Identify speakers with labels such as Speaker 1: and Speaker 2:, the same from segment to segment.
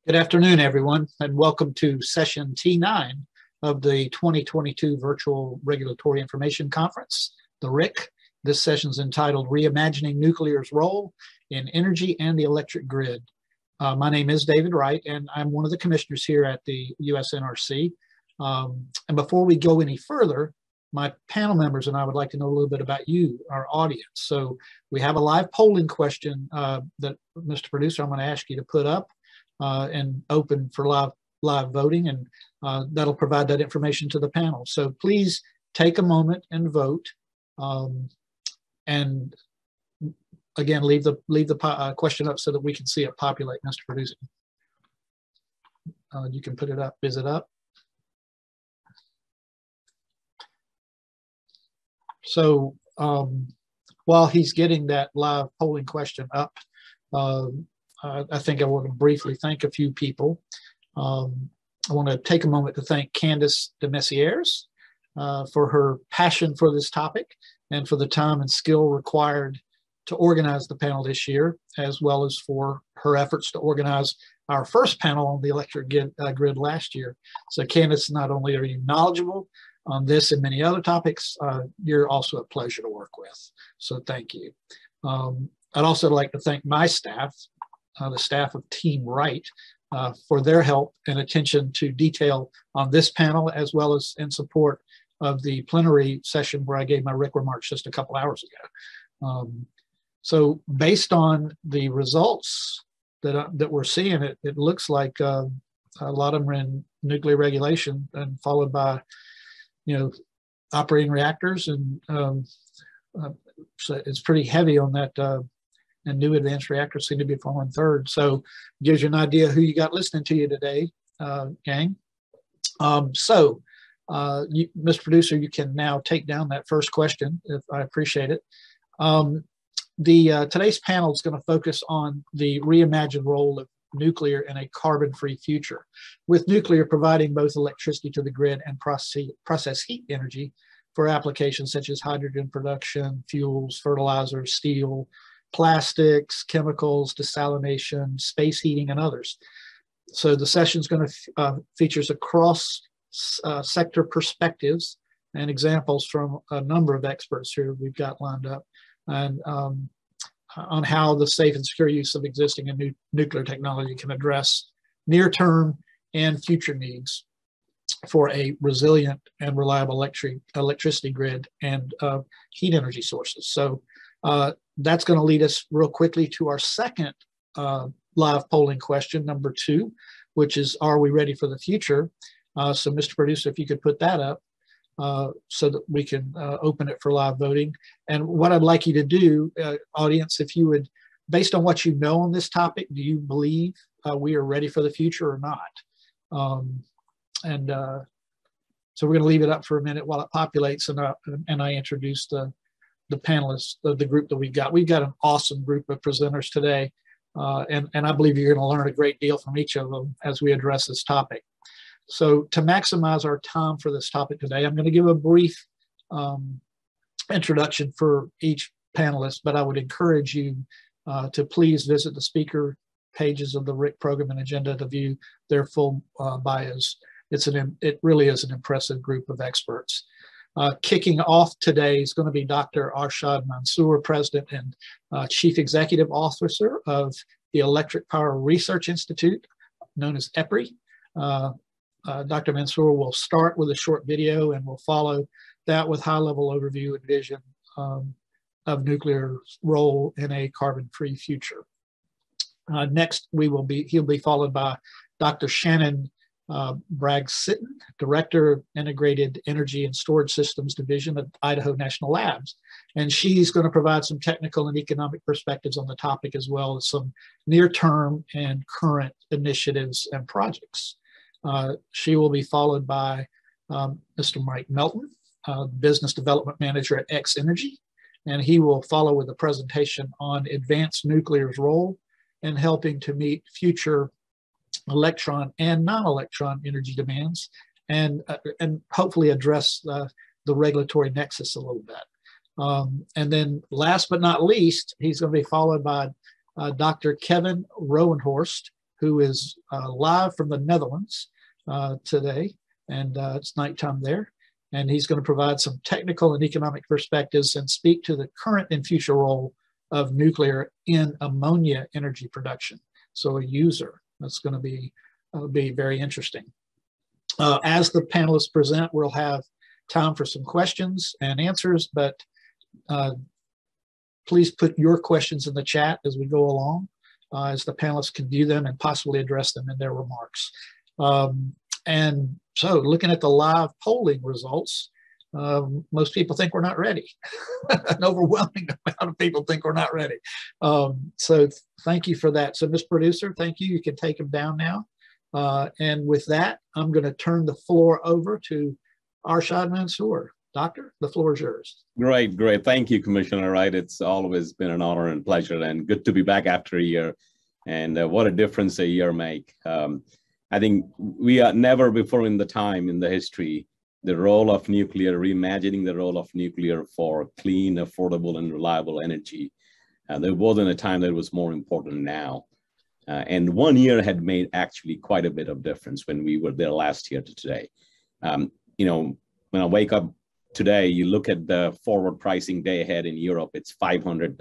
Speaker 1: Good afternoon, everyone, and welcome to session T9 of the 2022 Virtual Regulatory Information Conference, the RIC. This session is entitled Reimagining Nuclear's Role in Energy and the Electric Grid. My name is David Wright, and I'm one of the commissioners here at the US NRC. And before we go any further, my panel members and I would like to know a little bit about you, our audience. So we have a live polling question that, Mr. Producer, I'm going to ask you to put up and open for live voting, and that'll provide that information to the panel. So please take a moment and vote, and again, leave the question up so that we can see it populate, Mr. Producer. You can put it up. Is it up? So while he's getting that live polling question up, I think I want to briefly thank a few people. I want to take a moment to thank Candace de Messières for her passion for this topic and for the time and skill required to organize the panel this year, as well as for her efforts to organize our first panel on the electric grid last year. So Candace, not only are you knowledgeable on this and many other topics, you're also a pleasure to work with. So thank you. I'd also like to thank my staff, the staff of Team Wright, for their help and attention to detail on this panel, as well as in support of the plenary session where I gave my RIC remarks just a couple hours ago. So based on the results that we're seeing, it looks like a lot of them are in nuclear regulation, and followed by, operating reactors, and so it's pretty heavy on that. And new advanced reactors seem to be falling third. So it gives you an idea who you got listening to you today, gang. Mr. Producer, you can now take down that first question, if I appreciate it. Today's panel is going to focus on the reimagined role of nuclear in a carbon-free future, with nuclear providing both electricity to the grid and process heat energy for applications such as hydrogen production, fuels, fertilizers, steel, plastics, chemicals, desalination, space heating, and others. So the session is going to features across sector perspectives and examples from a number of experts here we've got lined up, and on how the safe and secure use of existing and nuclear technology can address near-term and future needs for a resilient and reliable electricity grid and heat energy sources. So that's going to lead us real quickly to our second live polling question, number 2, which is, are we ready for the future? So Mr. Producer, if you could put that up so that we can open it for live voting. And what I'd like you to do, audience, if you would, based on what you know on this topic, do you believe we are ready for the future or not? So we're going to leave it up for a minute while it populates, and I introduce the panelists, the group that we've got. We've got an awesome group of presenters today, and I believe you're going to learn a great deal from each of them as we address this topic. So to maximize our time for this topic today, I'm going to give a brief introduction for each panelist, but I would encourage you to please visit the speaker pages of the RIC program and agenda to view their full bios. It really is an impressive group of experts. Kicking off today is going to be Dr. Arshad Mansoor, President and Chief Executive Officer of the Electric Power Research Institute, known as EPRI. Dr. Mansoor will start with a short video, and we'll follow that with high-level overview and vision of nuclear's role in a carbon-free future. Next, he'll be followed by Dr. Shannon Bragg-Sitton, Director of Integrated Energy and Storage Systems Division at Idaho National Labs. And she's going to provide some technical and economic perspectives on the topic, as well as some near-term and current initiatives and projects. She will be followed by Mr. Mike Melton, Business Development Manager at X Energy, and he will follow with a presentation on advanced nuclear's role in helping to meet future electron and non-electron energy demands, and hopefully address the regulatory nexus a little bit. And then last but not least, he's going to be followed by Dr. Kevin Rowenhorst, who is live from the Netherlands today, and it's nighttime there. And he's going to provide some technical and economic perspectives and speak to the current and future role of nuclear in ammonia energy production. So a user, that's going to be very interesting. As the panelists present, we'll have time for some questions and answers, but please put your questions in the chat as we go along, as the panelists can view them and possibly address them in their remarks. And so looking at the live polling results, most people think we're not ready. An overwhelming amount of people think we're not ready. So thank you for that. So Ms. Producer, thank you. You can take them down now. And with that, I'm going to turn the floor over to Arshad Mansoor. Doctor, the floor is yours.
Speaker 2: Great. Thank you, Commissioner Wright. It's always been an honor and pleasure, and good to be back after a year. And what a difference a year make. I think we are never before in the time in the history, the role of nuclear, reimagining the role of nuclear for clean, affordable, and reliable energy. There wasn't a time that was more important now. And 1 year had made actually quite a bit of difference when we were there last year to today. You know, when I wake up today, you look at the forward pricing day ahead in Europe, it's €500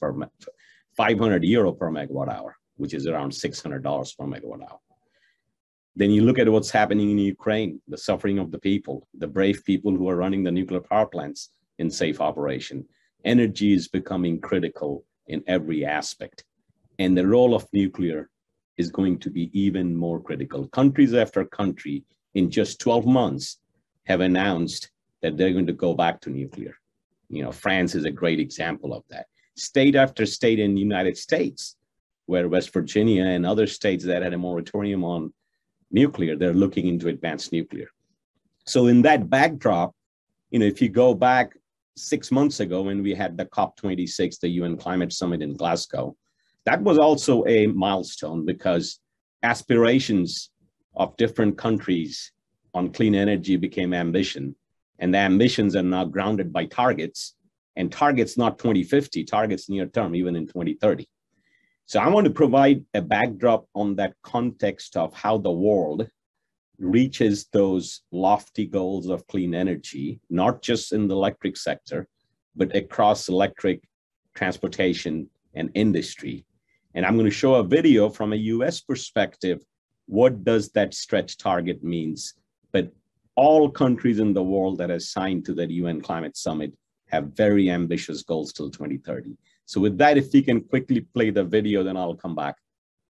Speaker 2: per megawatt hour, which is around $600 per megawatt hour. Then you look at what's happening in Ukraine, the suffering of the people, the brave people who are running the nuclear power plants in safe operation. Energy is becoming critical in every aspect. And the role of nuclear is going to be even more critical. Countries after country in just 12 months have announced that they're going to go back to nuclear. You know, France is a great example of that. State after state in the United States, where West Virginia and other states that had a moratorium on nuclear, they're looking into advanced nuclear. So in that backdrop, you know, if you go back 6 months ago when we had the COP26, the UN Climate Summit in Glasgow, that was also a milestone because aspirations of different countries on clean energy became ambition. And the ambitions are now grounded by targets, and targets not 2050, targets near term, even in 2030. So I want to provide a backdrop on that context of how the world reaches those lofty goals of clean energy, not just in the electric sector, but across electric, transportation, and industry. And I'm going to show a video from a US perspective. What does that stretch target means? But all countries in the world that have signed to that UN Climate Summit have very ambitious goals till 2030. So with that, if we can quickly play the video, then I'll come back.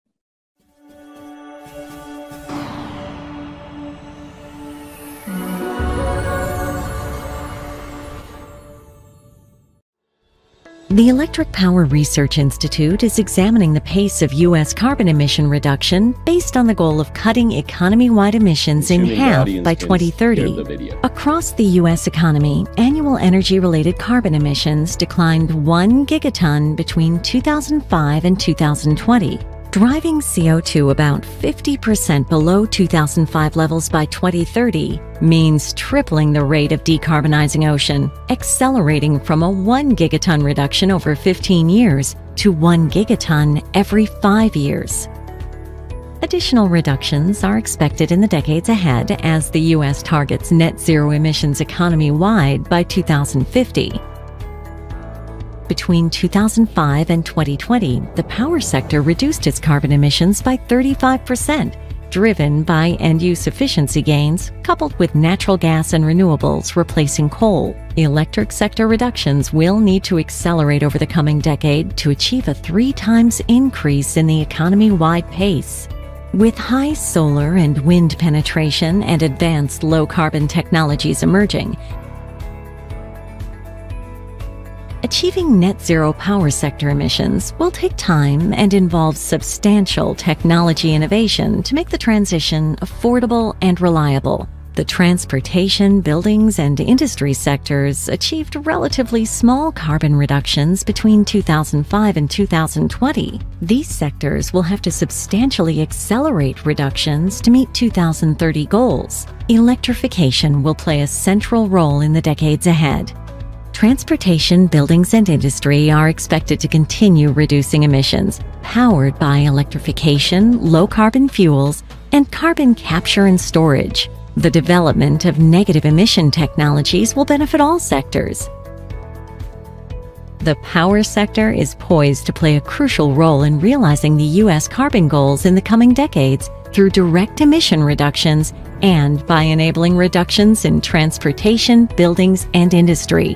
Speaker 3: The Electric Power Research Institute is examining the pace of U.S. carbon emission reduction based on the goal of cutting economy-wide emissions in half by 2030. Across the U.S. economy, annual energy-related carbon emissions declined 1 gigaton between 2005 and 2020, driving CO2 about 50% below 2005 levels by 2030 means tripling the rate of decarbonizing ocean, accelerating from a 1 gigaton reduction over 15 years to 1 gigaton every 5 years. Additional reductions are expected in the decades ahead as the U.S. targets net zero emissions economy-wide by 2050. Between 2005 and 2020, the power sector reduced its carbon emissions by 35%, driven by end-use efficiency gains, coupled with natural gas and renewables replacing coal. Electric sector reductions will need to accelerate over the coming decade to achieve a 3 times increase in the economy-wide pace. With high solar and wind penetration and advanced low-carbon technologies emerging, achieving net zero power sector emissions will take time and involve substantial technology innovation to make the transition affordable and reliable. The transportation, buildings, and industry sectors achieved relatively small carbon reductions between 2005 and 2020. These sectors will have to substantially accelerate reductions to meet 2030 goals. Electrification will play a central role in the decades ahead. Transportation, buildings, and industry are expected to continue reducing emissions, powered by electrification, low-carbon fuels, and carbon capture and storage. The development of negative emission technologies will benefit all sectors. The power sector is poised to play a crucial role in realizing the U.S. carbon goals in the coming decades through direct emission reductions and by enabling reductions in transportation, buildings, and industry.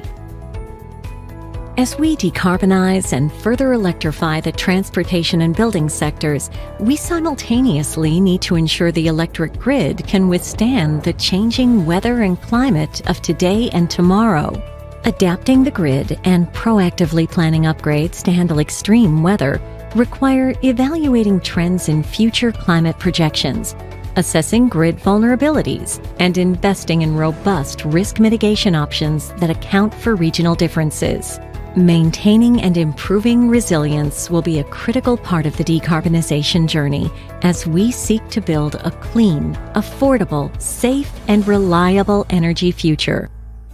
Speaker 3: As we decarbonize and further electrify the transportation and building sectors, we simultaneously need to ensure the electric grid can withstand the changing weather and climate of today and tomorrow. Adapting the grid and proactively planning upgrades to handle extreme weather require evaluating trends in future climate projections, assessing grid vulnerabilities, and investing in robust risk mitigation options that account for regional differences. Maintaining and improving resilience will be a critical part of the decarbonization journey as we seek to build a clean, affordable, safe, and reliable energy future.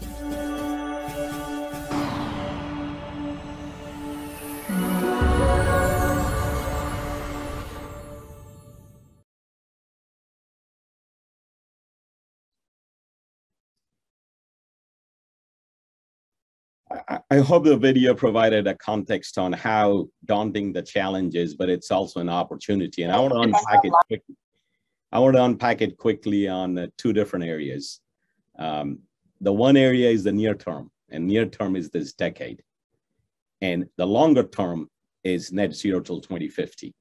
Speaker 2: I hope the video provided a context on how daunting the challenge is, but it's also an opportunity. And I want to unpack it quickly. I want to unpack it quickly on two different areas. The one area is the near term, and near term is this decade. And the longer term is net zero till 2050.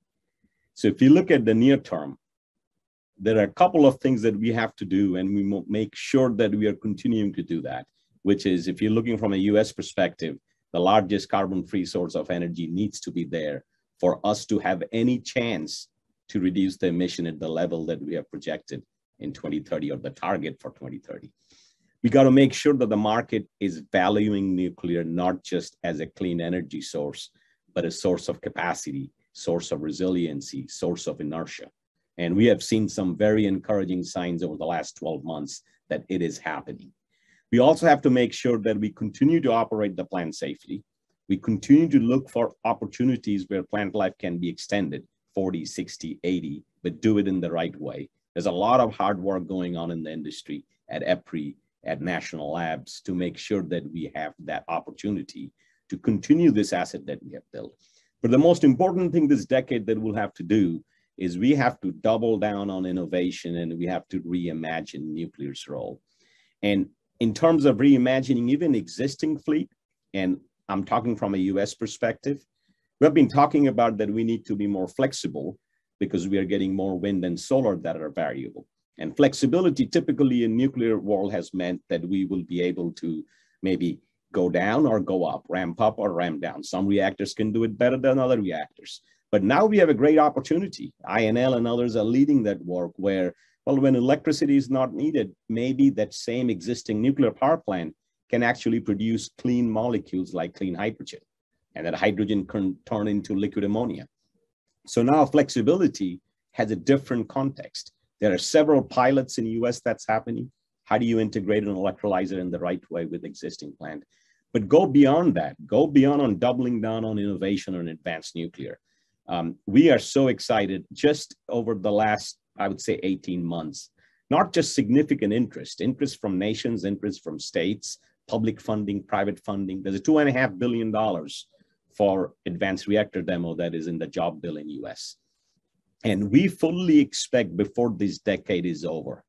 Speaker 2: So if you look at the near term, there are a couple of things that we have to do, and we make sure that we are continuing to do that, which is, if you're looking from a US perspective, the largest carbon-free source of energy needs to be there for us to have any chance to reduce the emission at the level that we have projected in 2030, or the target for 2030. We got to make sure that the market is valuing nuclear not just as a clean energy source, but a source of capacity, source of resiliency, source of inertia. And we have seen some very encouraging signs over the last 12 months that it is happening. We also have to make sure that we continue to operate the plant safely. We continue to look for opportunities where plant life can be extended 40, 60, 80, but do it in the right way. There's a lot of hard work going on in the industry at EPRI, at national labs, to make sure that we have that opportunity to continue this asset that we have built. But the most important thing this decade that we'll have to do is we have to double down on innovation, and we have to reimagine nuclear's role. And in terms of reimagining even existing fleet, and I'm talking from a US perspective, we've been talking about that we need to be more flexible because we are getting more wind and solar that are variable. And flexibility typically in nuclear world has meant that we will be able to maybe go down or go up, ramp up or ramp down. Some reactors can do it better than other reactors. But now we have a great opportunity. INL and others are leading that work where, well, when electricity is not needed, maybe that same existing nuclear power plant can actually produce clean molecules like clean hydrogen, and that hydrogen can turn into liquid ammonia. So now flexibility has a different context. There are several pilots in the US that's happening. How do you integrate an electrolyzer in the right way with existing plant? But go beyond that, go beyond on doubling down on innovation on advanced nuclear. We are so excited just over the last, I would say 18 months, not just significant interest from nations, interest from states, public funding, private funding. There's a $2.5 billion for advanced reactor demo that is in the job bill in US. And we fully expect before this decade is over,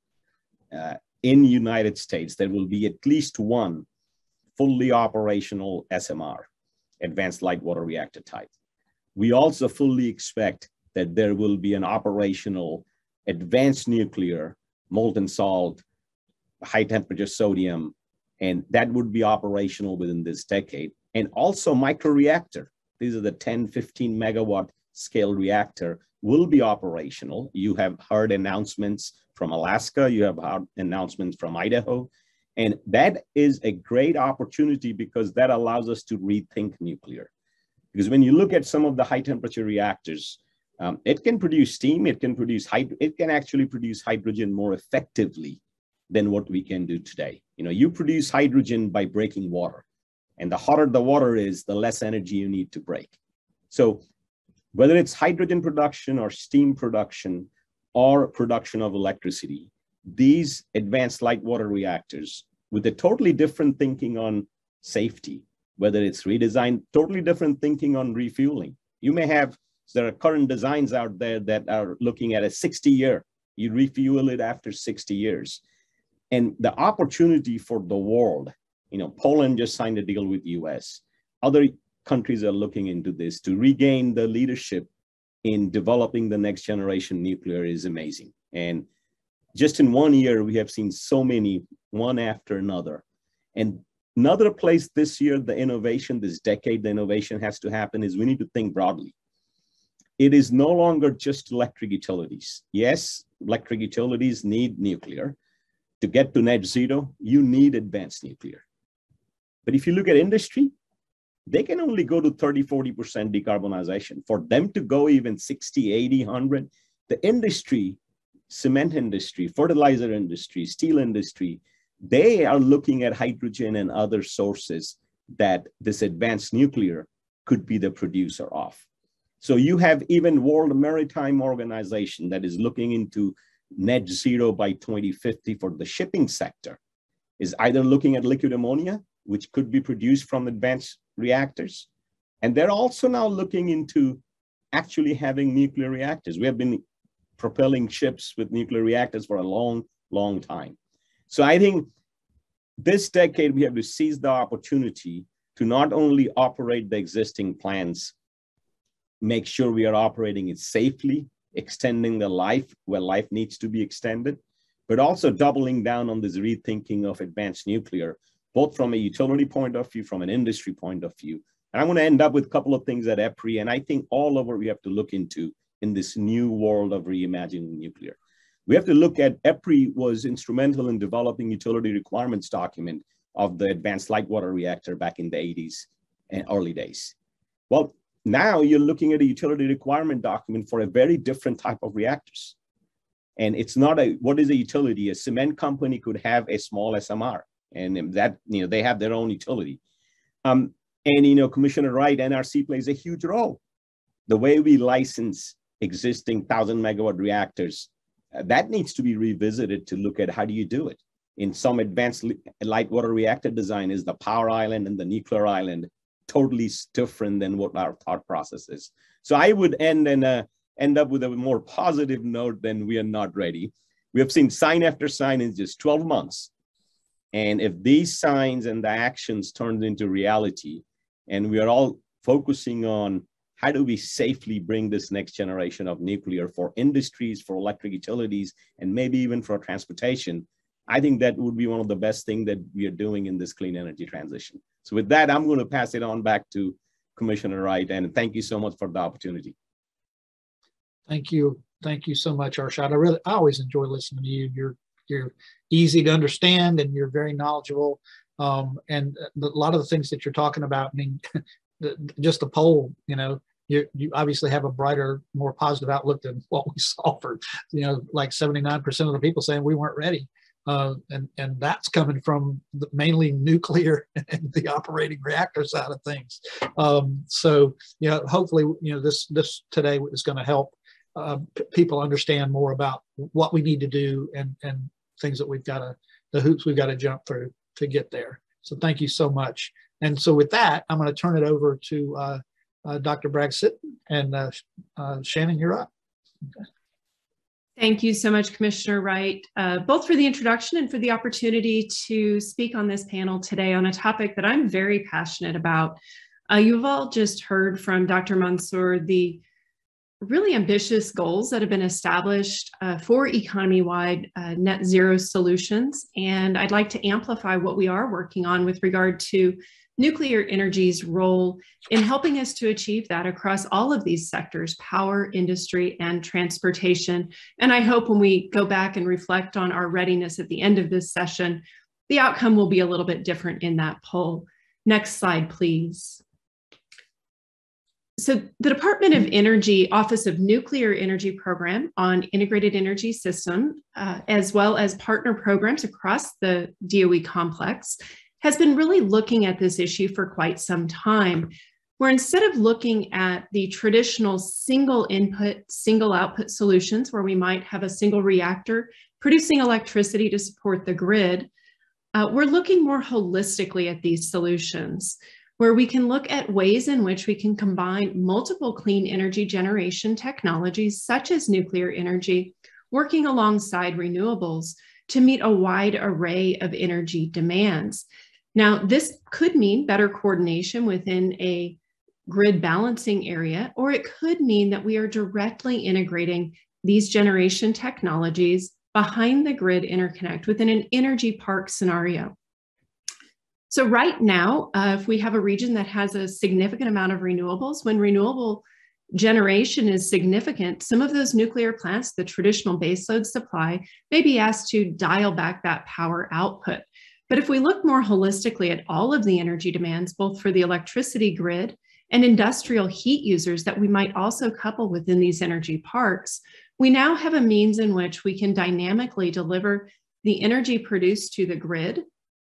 Speaker 2: in United States, there will be at least one fully operational SMR, advanced light water reactor type. We also fully expect that there will be an operational advanced nuclear, molten salt, high temperature sodium, and that would be operational within this decade. And also microreactor. These are the 10, 15 megawatt scale reactor will be operational. You have heard announcements from Alaska, you have heard announcements from Idaho, and that is a great opportunity because that allows us to rethink nuclear. Because when you look at some of the high temperature reactors, it can produce steam, it can actually produce hydrogen more effectively than what we can do today. You know, you produce hydrogen by breaking water. And the hotter the water is, the less energy you need to break. So whether it's hydrogen production or steam production or production of electricity, these advanced light water reactors with a totally different thinking on safety, whether it's redesigned, totally different thinking on refueling. You may have, there are current designs out there that are looking at a 60-year, you refuel it after 60 years. And the opportunity for the world, Poland just signed a deal with the US. Other countries are looking into this to regain the leadership in developing the next generation nuclear is amazing. And just in 1 year, we have seen so many, one after another. And another place this year, the innovation, this decade, the innovation has to happen is we need to think broadly. It is no longer just electric utilities. Yes, electric utilities need nuclear. To get to net zero, you need advanced nuclear. But if you look at industry, they can only go to 30, 40% decarbonization. For them to go even 60, 80, 100, the industry, cement industry, fertilizer industry, steel industry, they are looking at hydrogen and other sources that this advanced nuclear could be the producer of. So you have even World Maritime Organization that is looking into net zero by 2050 for the shipping sector, is either looking at liquid ammonia, which could be produced from advanced reactors. And they're also now looking into actually having nuclear reactors. We have been propelling ships with nuclear reactors for a long, long time. So I think this decade, we have to seize the opportunity to not only operate the existing plants, make sure we are operating it safely, extending the life where life needs to be extended, but also doubling down on this rethinking of advanced nuclear, both from a utility point of view, from an industry point of view. And I'm going to end up with a couple of things at EPRI, and I think all over we have to look into in this new world of reimagining nuclear. We have to look at, EPRI was instrumental in developing utility requirements document of the advanced light water reactor back in the 80s and early days. Well, now you're looking at a utility requirement document for a very different type of reactors. And it's not a, what is a utility? A cement company could have a small SMR, and that, they have their own utility. And, Commissioner Wright, NRC plays a huge role. The way we license existing 1,000 megawatt reactors, that needs to be revisited to look at how do you do it. In some advanced light water reactor design, is the power island and the nuclear island totally different than what our thought process is. So I would end up with a more positive note than we are not ready. We have seen sign after sign in just 12 months. And if these signs and the actions turned into reality, and we are all focusing on how do we safely bring this next generation of nuclear for industries, for electric utilities, and maybe even for transportation, I think that would be one of the best things that we are doing in this clean energy transition. So with that, I'm going to pass it on back to Commissioner Wright, and thank you so much for the opportunity.
Speaker 1: Thank you. Thank you so much, Arshad. I always enjoy listening to you. You're easy to understand, and you're very knowledgeable. And a lot of the things that you're talking about, I mean, just the poll, you obviously have a brighter, more positive outlook than what we saw for, like 79% of the people saying we weren't ready. And that's coming from mainly nuclear and the operating reactor side of things. So, hopefully, this today is going to help people understand more about what we need to do and things that we've got to, the hoops we've got to jump through to get there. So thank you so much. And so with that, I'm going to turn it over to Dr. Bragg-Sitton, and Shannon, you're up. Okay.
Speaker 4: Thank you so much, Commissioner Wright, both for the introduction and for the opportunity to speak on this panel today on a topic that I'm very passionate about. You've all just heard from Dr. Mansoor the really ambitious goals that have been established for economy-wide net zero solutions. And I'd like to amplify what we are working on with regard to nuclear energy's role in helping us to achieve that across all of these sectors, power, industry, and transportation. And I hope when we go back and reflect on our readiness at the end of this session, the outcome will be a little bit different in that poll. Next slide, please. So the Department of Energy Office of Nuclear Energy Program on Integrated Energy System, as well as partner programs across the DOE complex, has been really looking at this issue for quite some time, where instead of looking at the traditional single input, single output solutions, where we might have a single reactor producing electricity to support the grid, we're looking more holistically at these solutions, where we can look at ways in which we can combine multiple clean energy generation technologies, such as nuclear energy, working alongside renewables to meet a wide array of energy demands. Now, this could mean better coordination within a grid balancing area, or it could mean that we are directly integrating these generation technologies behind the grid interconnect within an energy park scenario. So right now, if we have a region that has a significant amount of renewables, when renewable generation is significant, some of those nuclear plants, the traditional baseload supply, may be asked to dial back that power output. But if we look more holistically at all of the energy demands, both for the electricity grid and industrial heat users that we might also couple within these energy parks, we now have a means in which we can dynamically deliver the energy produced to the grid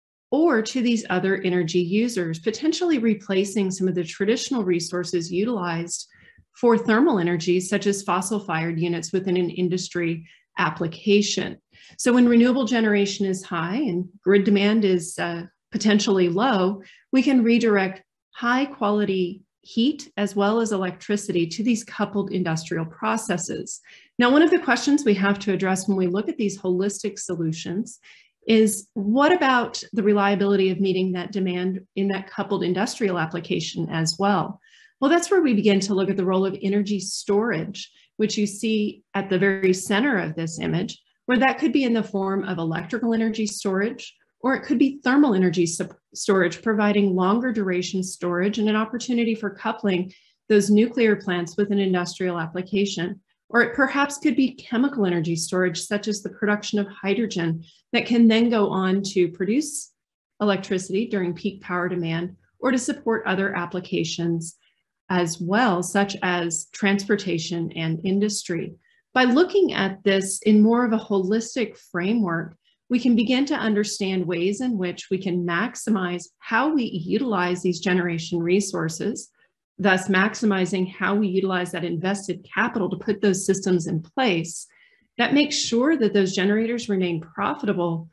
Speaker 4: or to these other energy users, potentially replacing some of the traditional resources utilized for thermal energy, such as fossil-fired units within an industry application. So when renewable generation is high and grid demand is potentially low, we can redirect high-quality heat as well as electricity to these coupled industrial processes. Now, one of the questions we have to address when we look at these holistic solutions is, what about the reliability of meeting that demand in that coupled industrial application as well? Well, that's where we begin to look at the role of energy storage, which you see at the very center of this image, where that could be in the form of electrical energy storage, or it could be thermal energy storage, providing longer duration storage and an opportunity for coupling those nuclear plants with an industrial application. Or it perhaps could be chemical energy storage, such as the production of hydrogen that can then go on to produce electricity during peak power demand, or to support other applications as well, such as transportation and industry. By looking at this in more of a holistic framework, we can begin to understand ways in which we can maximize how we utilize these generation resources, thus maximizing how we utilize that invested capital to put those systems in place that makes sure that those generators remain profitable,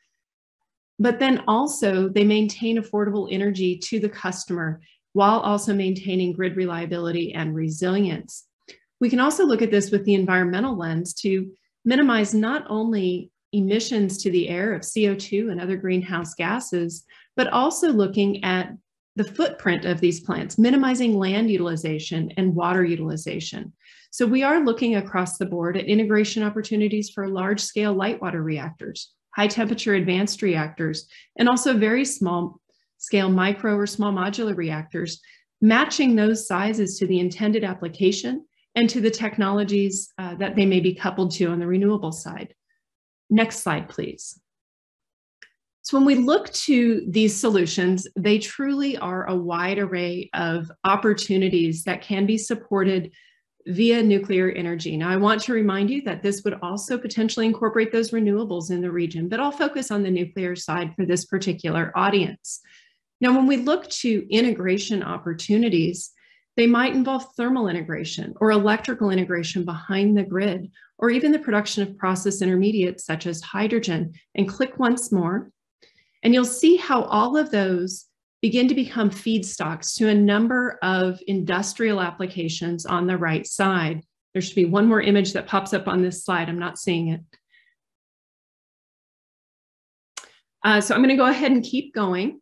Speaker 4: but then also they maintain affordable energy to the customer while also maintaining grid reliability and resilience. We can also look at this with the environmental lens to minimize not only emissions to the air of CO2 and other greenhouse gases, but also looking at the footprint of these plants, minimizing land utilization and water utilization. So we are looking across the board at integration opportunities for large-scale light water reactors, high-temperature advanced reactors, and also very small-scale micro or small modular reactors, matching those sizes to the intended application and to the technologies that they may be coupled to on the renewable side. Next slide, please. So when we look to these solutions, they truly are a wide array of opportunities that can be supported via nuclear energy. Now, I want to remind you that this would also potentially incorporate those renewables in the region, but I'll focus on the nuclear side for this particular audience. Now, when we look to integration opportunities, they might involve thermal integration or electrical integration behind the grid, or even the production of process intermediates such as hydrogen. And click once more, and you'll see how all of those begin to become feedstocks to a number of industrial applications on the right side. There should be one more image that pops up on this slide. I'm not seeing it. So I'm going to go ahead and keep going.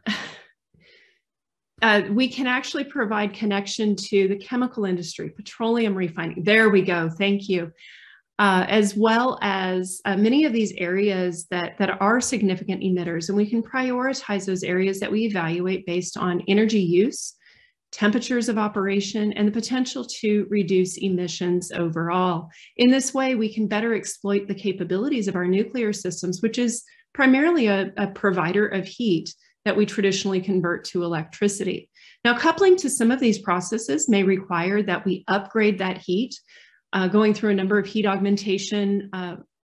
Speaker 4: We can actually provide connection to the chemical industry, petroleum refining. There we go. Thank you. As well as many of these areas that are significant emitters, and we can prioritize those areas that we evaluate based on energy use, temperatures of operation, and the potential to reduce emissions overall. In this way, we can better exploit the capabilities of our nuclear systems, which is primarily a provider of heat that we traditionally convert to electricity. Now, coupling to some of these processes may require that we upgrade that heat, going through a number of heat augmentation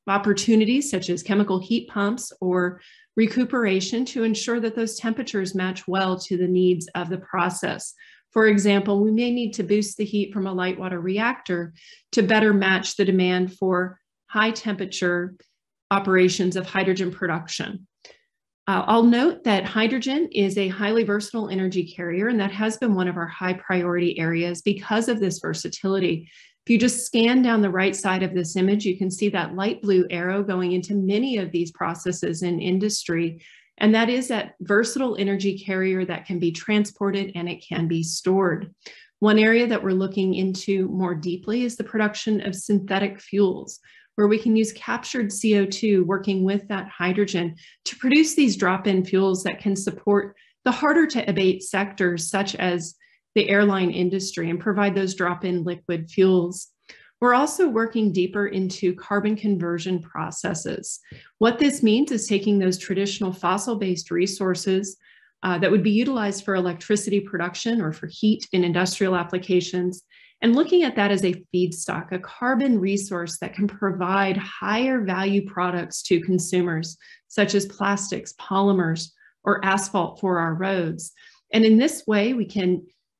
Speaker 4: opportunities such as chemical heat pumps or recuperation to ensure that those temperatures match well to the needs of the process. For example, we may need to boost the heat from a light water reactor to better match the demand for high temperature operations of hydrogen production. I'll note that hydrogen is a highly versatile energy carrier, and that has been one of our high priority areas because of this versatility. If you just scan down the right side of this image, you can see that light blue arrow going into many of these processes in industry. And that is that versatile energy carrier that can be transported and it can be stored. One area that we're looking into more deeply is the production of synthetic fuels, where we can use captured CO2 working with that hydrogen to produce these drop-in fuels that can support the harder to abate sectors such as the airline industry and provide those drop-in liquid fuels. We're also working deeper into carbon conversion processes. What this means is taking those traditional fossil-based resources that would be utilized for electricity production or for heat in industrial applications, and looking at that as a feedstock, a carbon resource that can provide higher value products to consumers, such as plastics, polymers, or asphalt for our roads. And in this way, we can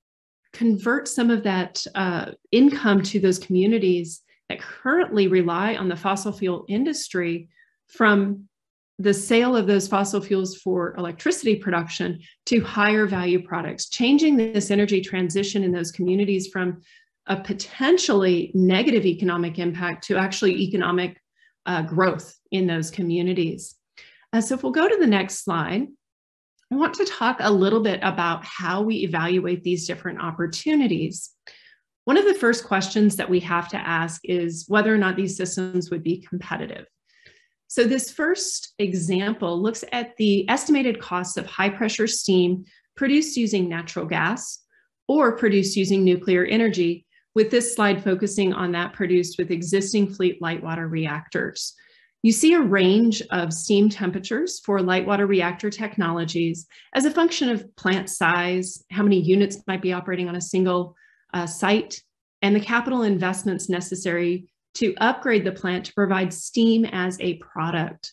Speaker 4: convert some of that income to those communities that currently rely on the fossil fuel industry from the sale of those fossil fuels for electricity production to higher value products, changing this energy transition in those communities from a potentially negative economic impact to actually economic growth in those communities. So if we'll go to the next slide, I want to talk a little bit about how we evaluate these different opportunities. One of the first questions that we have to ask is whether or not these systems would be competitive. So this first example looks at the estimated costs of high pressure steam produced using natural gas or produced using nuclear energy, with this slide focusing on that produced with existing fleet light water reactors. You see a range of steam temperatures for light water reactor technologies as a function of plant size, how many units might be operating on a single site, and the capital investments necessary to upgrade the plant to provide steam as a product.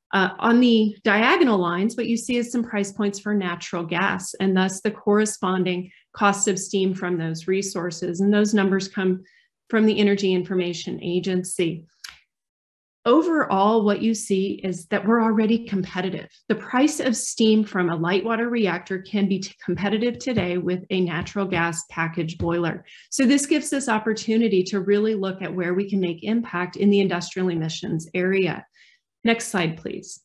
Speaker 4: On the diagonal lines, what you see is some price points for natural gas and thus the corresponding cost of steam from those resources. And those numbers come from the Energy Information Agency. Overall, what you see is that we're already competitive. The price of steam from a light water reactor can be competitive today with a natural gas package boiler. So this gives us opportunity to really look at where we can make impact in the industrial emissions area. Next slide, please.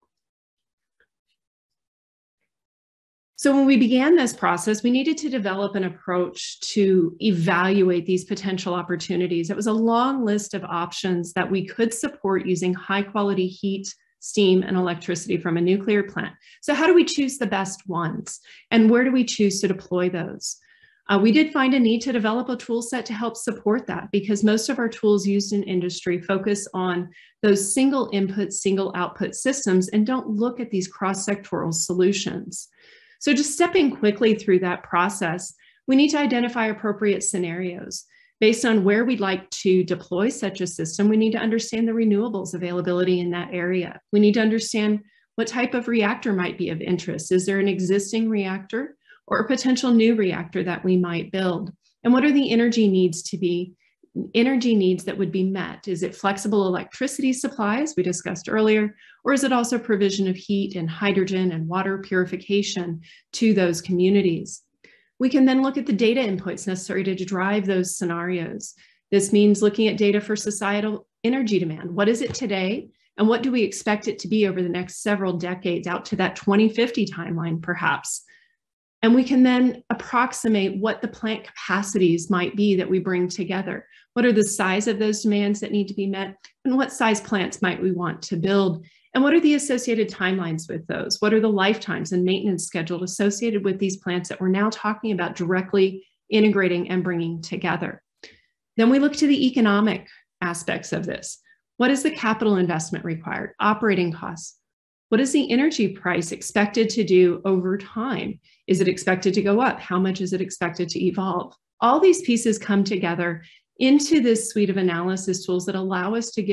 Speaker 4: So when we began this process, we needed to develop an approach to evaluate these potential opportunities. It was a long list of options that we could support using high quality heat, steam, and electricity from a nuclear plant. So how do we choose the best ones? And where do we choose to deploy those? We did find a need to develop a tool set to help support that, because most of our tools used in industry focus on those single input, single output systems and don't look at these cross-sectoral solutions. So just stepping quickly through that process, we need to identify appropriate scenarios. Based on where we'd like to deploy such a system, we need to understand the renewables availability in that area. We need to understand what type of reactor might be of interest. Is there an existing reactor or a potential new reactor that we might build? And what are the energy needs that would be met? Is it flexible electricity supplies we discussed earlier, or is it also provision of heat and hydrogen and water purification to those communities? We can then look at the data inputs necessary to drive those scenarios. This means looking at data for societal energy demand. What is it today? And what do we expect it to be over the next several decades, out to that 2050 timeline, perhaps? And we can then approximate what the plant capacities might be that we bring together. What are the size of those demands that need to be met? And what size plants might we want to build? And what are the associated timelines with those? What are the lifetimes and maintenance schedule associated with these plants that we're now talking about directly integrating and bringing together? Then we look to the economic aspects of this. What is the capital investment required? Operating costs. What is the energy price expected to do over time? Is it expected to go up? How much is it expected to evolve? All these pieces come together into this suite of analysis tools that allow us to give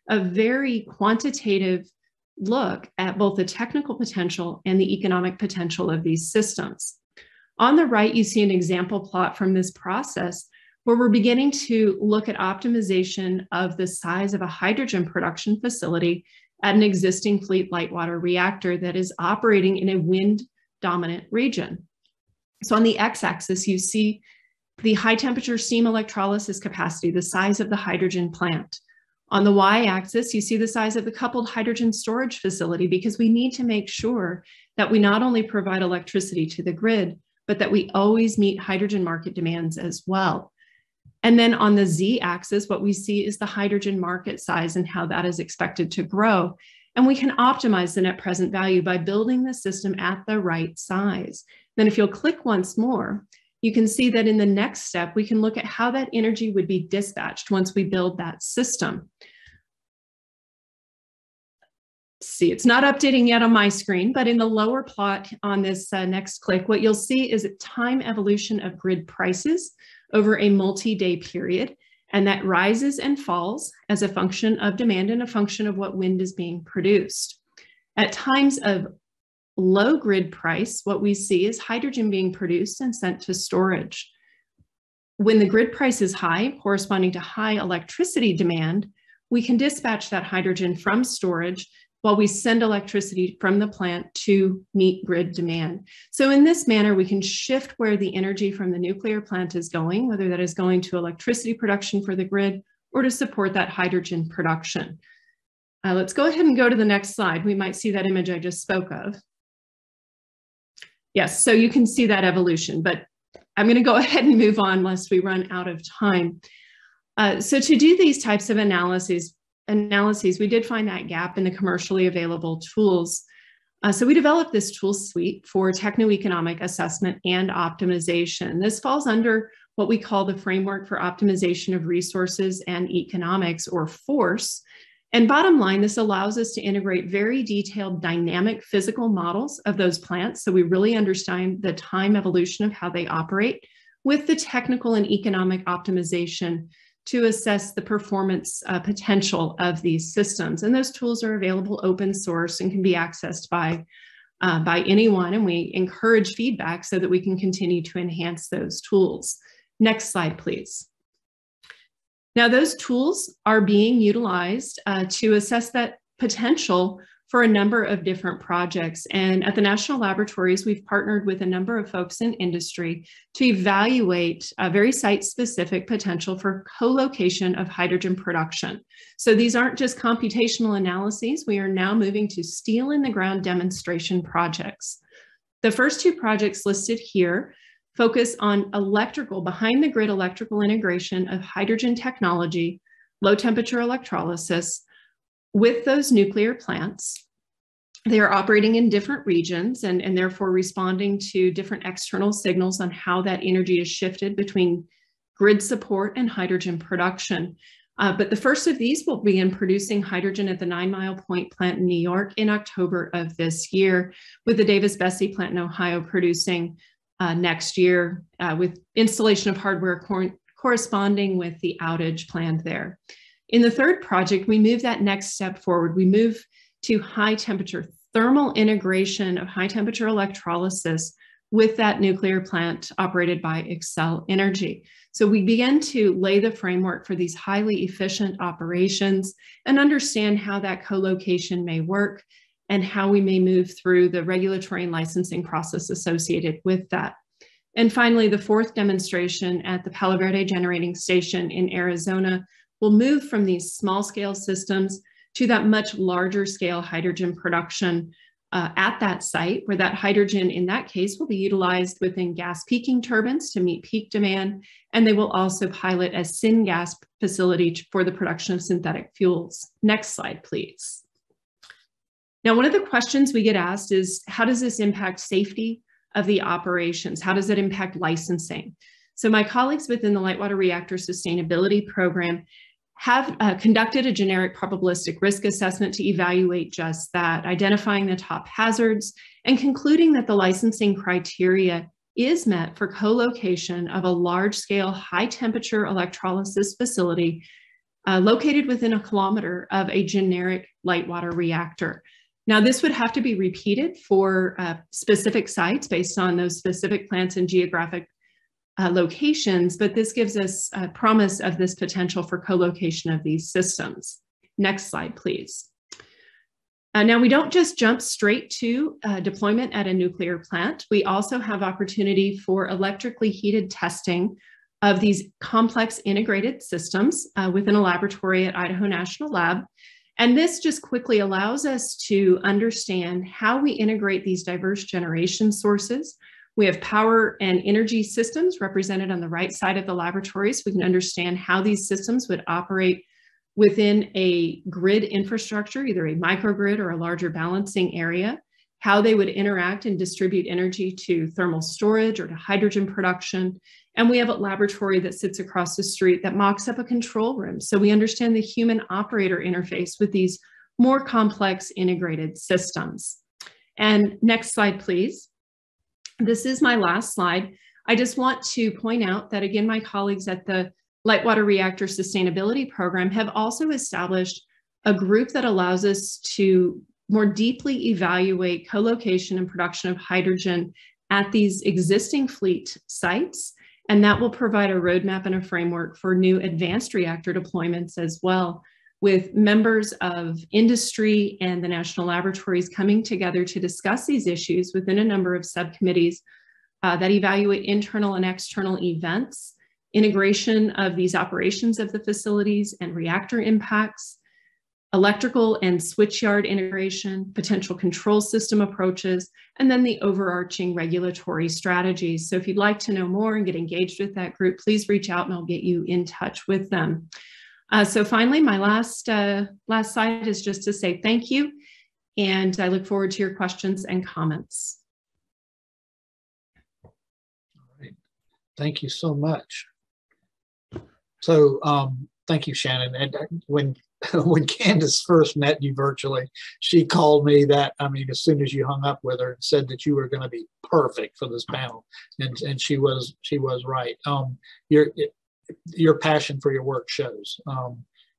Speaker 4: a very quantitative look at both the technical potential and the economic potential of these systems. On the right, you see an example plot from this process where we're beginning to look at optimization of the size of a hydrogen production facility at an existing fleet light water reactor that is operating in a wind-dominant region. So on the x-axis, you see the high-temperature steam electrolysis capacity, the size of the hydrogen plant. On the y-axis, you see the size of the coupled hydrogen storage facility, because we need to make sure that we not only provide electricity to the grid, but that we always meet hydrogen market demands as well. And then on the z-axis, what we see is the hydrogen market size and how that is expected to grow. And we can optimize the net present value by building the system at the right size. Then if you'll click once more, you can see that in the next step, we can look at how that energy would be dispatched once we build that system. See, it's not updating yet on my screen, but in the lower plot on this next click, what you'll see is a time evolution of grid prices over a multi-day period, and that rises and falls as a function of demand and a function of what wind is being produced. At times of low grid price, what we see is hydrogen being produced and sent to storage. When the grid price is high, corresponding to high electricity demand, we can dispatch that hydrogen from storage while we send electricity from the plant to meet grid demand. So in this manner, we can shift where the energy from the nuclear plant is going, whether that is going to electricity production for the grid or to support that hydrogen production. Let's go ahead and go to the next slide. We might see that image I just spoke of. Yes, so you can see that evolution, but I'm going to go ahead and move on lest we run out of time. So to do these types of analyses, we did find that gap in the commercially available tools. So we developed this tool suite for techno-economic assessment and optimization. This falls under what we call the Framework for Optimization of Resources and Economics, or FORCE. And bottom line, this allows us to integrate very detailed dynamic physical models of those plants, so we really understand the time evolution of how they operate, with the technical and economic optimization to assess the performance potential of these systems. And those tools are available open source and can be accessed by anyone. And we encourage feedback so that we can continue to enhance those tools. Next slide, please. Now, those tools are being utilized to assess that potential for a number of different projects. And at the national laboratories, we've partnered with a number of folks in industry to evaluate a very site-specific potential for co-location of hydrogen production. So these aren't just computational analyses. We are now moving to steel in the ground demonstration projects. The first two projects listed here focus on electrical, behind the grid electrical integration of hydrogen technology, low temperature electrolysis, with those nuclear plants. They are operating in different regions and therefore responding to different external signals on how that energy is shifted between grid support and hydrogen production. But the first of these will begin producing hydrogen at the 9 Mile Point plant in New York in October of this year, with the Davis-Besse plant in Ohio producing next year, with installation of hardware corresponding with the outage planned there. In the third project, we move that next step forward. We move to high temperature thermal integration of high temperature electrolysis with that nuclear plant operated by Xcel Energy. So we begin to lay the framework for these highly efficient operations and understand how that co-location may work and how we may move through the regulatory and licensing process associated with that. And finally, the fourth demonstration at the Palo Verde Generating Station in Arizona will move from these small scale systems to that much larger scale hydrogen production at that site, where that hydrogen in that case will be utilized within gas peaking turbines to meet peak demand. And they will also pilot a syngas facility for the production of synthetic fuels. Next slide, please. Now, one of the questions we get asked is, how does this impact safety of the operations? How does it impact licensing? So my colleagues within the Light Water Reactor Sustainability Program have conducted a generic probabilistic risk assessment to evaluate just that, identifying the top hazards and concluding that the licensing criteria is met for co-location of a large-scale, high-temperature electrolysis facility located within a kilometer of a generic light water reactor. Now, this would have to be repeated for specific sites based on those specific plants and geographic locations, but this gives us a promise of this potential for co-location of these systems. Next slide, please. Now, we don't just jump straight to deployment at a nuclear plant. We also have opportunity for electrically heated testing of these complex integrated systems within a laboratory at Idaho National Lab. And this just quickly allows us to understand how we integrate these diverse generation sources. We have power and energy systems represented on the right side of the laboratory, so we can understand how these systems would operate within a grid infrastructure, either a microgrid or a larger balancing area, how they would interact and distribute energy to thermal storage or to hydrogen production. And we have a laboratory that sits across the street that mocks up a control room. So we understand the human operator interface with these more complex integrated systems. And next slide, please. This is my last slide. I just want to point out that, again, my colleagues at the Light Water Reactor Sustainability Program have also established a group that allows us to more deeply evaluate co-location and production of hydrogen at these existing fleet sites. And that will provide a roadmap and a framework for new advanced reactor deployments as well, with members of industry and the national laboratories coming together to discuss these issues within a number of subcommittees that evaluate internal and external events, integration of these operations of the facilities and reactor impacts, electrical and switchyard integration, potential control system approaches, and then the overarching regulatory strategies. So if you'd like to know more and get engaged with that group, please reach out and I'll get you in touch with them. So finally, my last slide is just to say thank you, and I look forward to your questions and comments.
Speaker 1: All right. Thank you so much. So thank you, Shannon. And when Candace first met you virtually, she called me that, I mean, as soon as you hung up with her, and said that you were going to be perfect for this panel. And she was right. Your passion for your work shows. I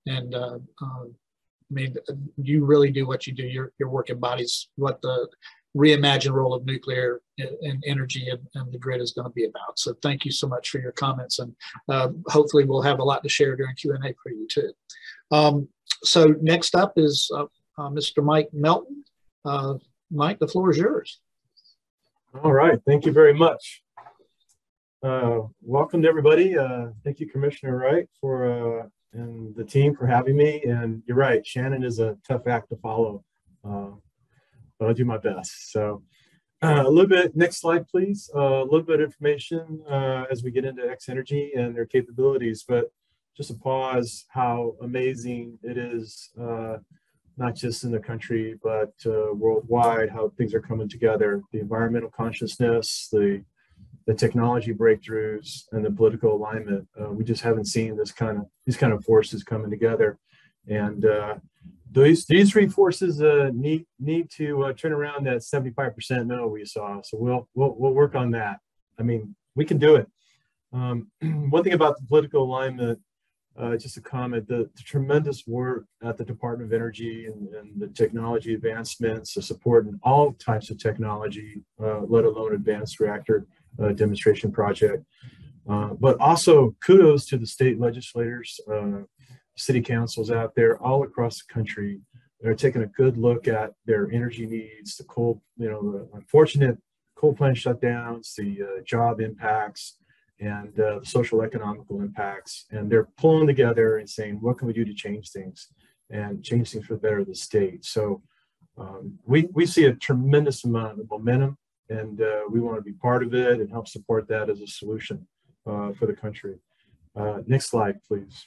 Speaker 1: mean, you really do what you do. Your work embodies what the reimagined role of nuclear and energy and the grid is going to be about. So thank you so much for your comments, and hopefully we'll have a lot to share during Q&A for you too. So next up is Mr. Mike Melton. Mike, the floor is yours.
Speaker 5: All right, thank you very much. Welcome to everybody. Thank you, Commissioner Wright, and the team for having me. And you're right, Shannon is a tough act to follow, but I'll do my best. So a little bit, next slide, please. A little bit of information as we get into X-Energy and their capabilities, but just a pause how amazing it is, not just in the country, but worldwide, how things are coming together. The environmental consciousness, the technology breakthroughs, and the political alignment. We just haven't seen these kind of forces coming together. And these three forces need to turn around that 75% no we saw. So we'll work on that. I mean, we can do it. One thing about the political alignment, just a comment, the tremendous work at the Department of Energy and the technology advancements, the support in all types of technology, let alone advanced reactor demonstration project. But also kudos to the state legislators, city councils out there all across the country that are taking a good look at their energy needs, the coal, the unfortunate coal plant shutdowns, the job impacts, and the social economical impacts. And they're pulling together and saying, what can we do to change things and change things for the better of the state? So we see a tremendous amount of momentum, and we want to be part of it and help support that as a solution for the country. Next slide, please.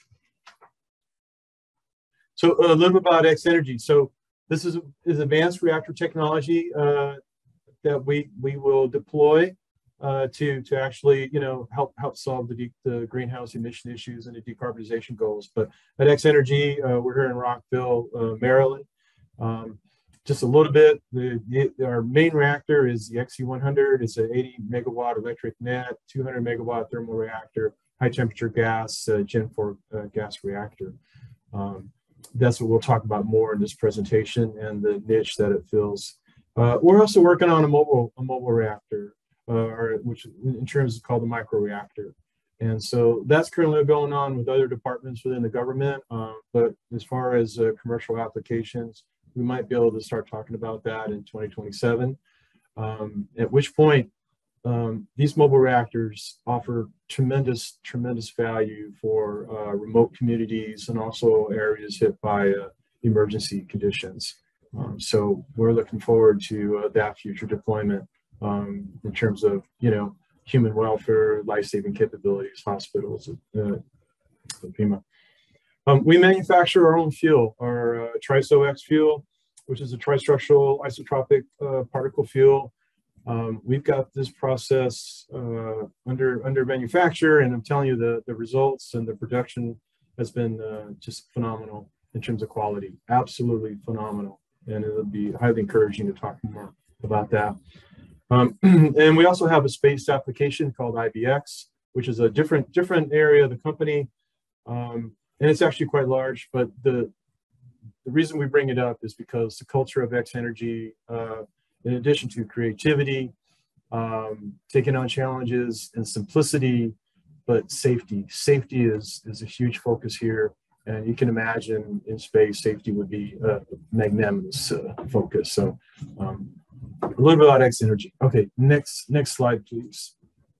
Speaker 5: So a little bit about X-Energy. So this is advanced reactor technology that we will deploy to actually help solve the greenhouse emission issues and the decarbonization goals. But at X-Energy, we're here in Rockville, Maryland. Just a little bit, our main reactor is the XE100. It's an 80 megawatt electric net, 200 megawatt thermal reactor, high temperature gas, Gen 4 gas reactor. That's what we'll talk about more in this presentation and the niche that it fills. We're also working on a mobile reactor, which in terms is called the microreactor. And so that's currently going on with other departments within the government. But as far as commercial applications, we might be able to start talking about that in 2027. At which point, these mobile reactors offer tremendous value for remote communities and also areas hit by emergency conditions. So we're looking forward to that future deployment in terms of, human welfare, life-saving capabilities, hospitals, FEMA. We manufacture our own fuel, our TRISO-X fuel, which is a tristructural isotropic particle fuel. We've got this process under manufacture, and I'm telling you the results and the production has been just phenomenal in terms of quality, absolutely phenomenal. And it'll be highly encouraging to talk more about that. And we also have a space application called IBX, which is a different area of the company. And it's actually quite large, but the reason we bring it up is because the culture of X Energy, in addition to creativity, taking on challenges and simplicity, but safety. Safety is a huge focus here. And you can imagine in space, safety would be a magnanimous focus. So a little bit about X Energy. Okay, next slide, please.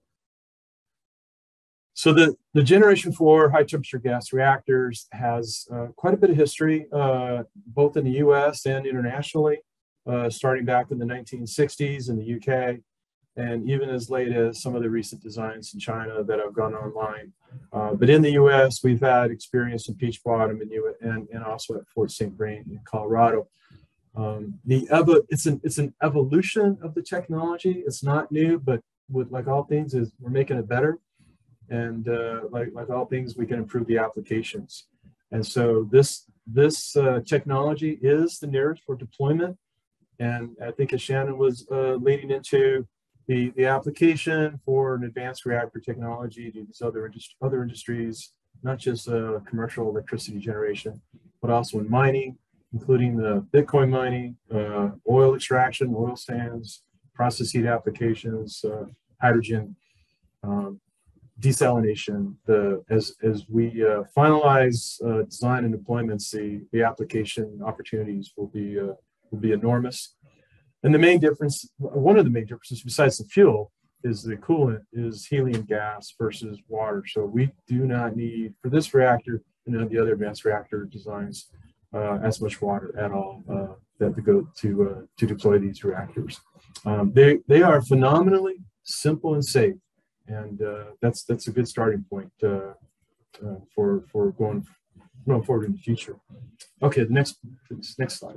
Speaker 5: So the Generation 4 high temperature gas reactors has quite a bit of history, both in the US and internationally, starting back in the 1960s in the UK, and even as late as some of the recent designs in China that have gone online. But in the US, we've had experience in Peach Bottom and also at Fort St. Vrain in Colorado. It's an evolution of the technology. It's not new, but like all things, we're making it better. And like all things, we can improve the applications. And so this technology is the nearest for deployment. And I think as Shannon was leading into the application for an advanced reactor technology to these other industries, not just commercial electricity generation, but also in mining, including the Bitcoin mining, oil extraction, oil sands, process heat applications, hydrogen, desalination. As we finalize design and deployments, the application opportunities will be enormous. And one of the main differences besides the fuel is the coolant is helium gas versus water. So we do not need, for this reactor and the other advanced reactor designs, as much water at all that to go to deploy these reactors. They are phenomenally simple and safe, and that's a good starting point for going forward in the future. Okay, next slide.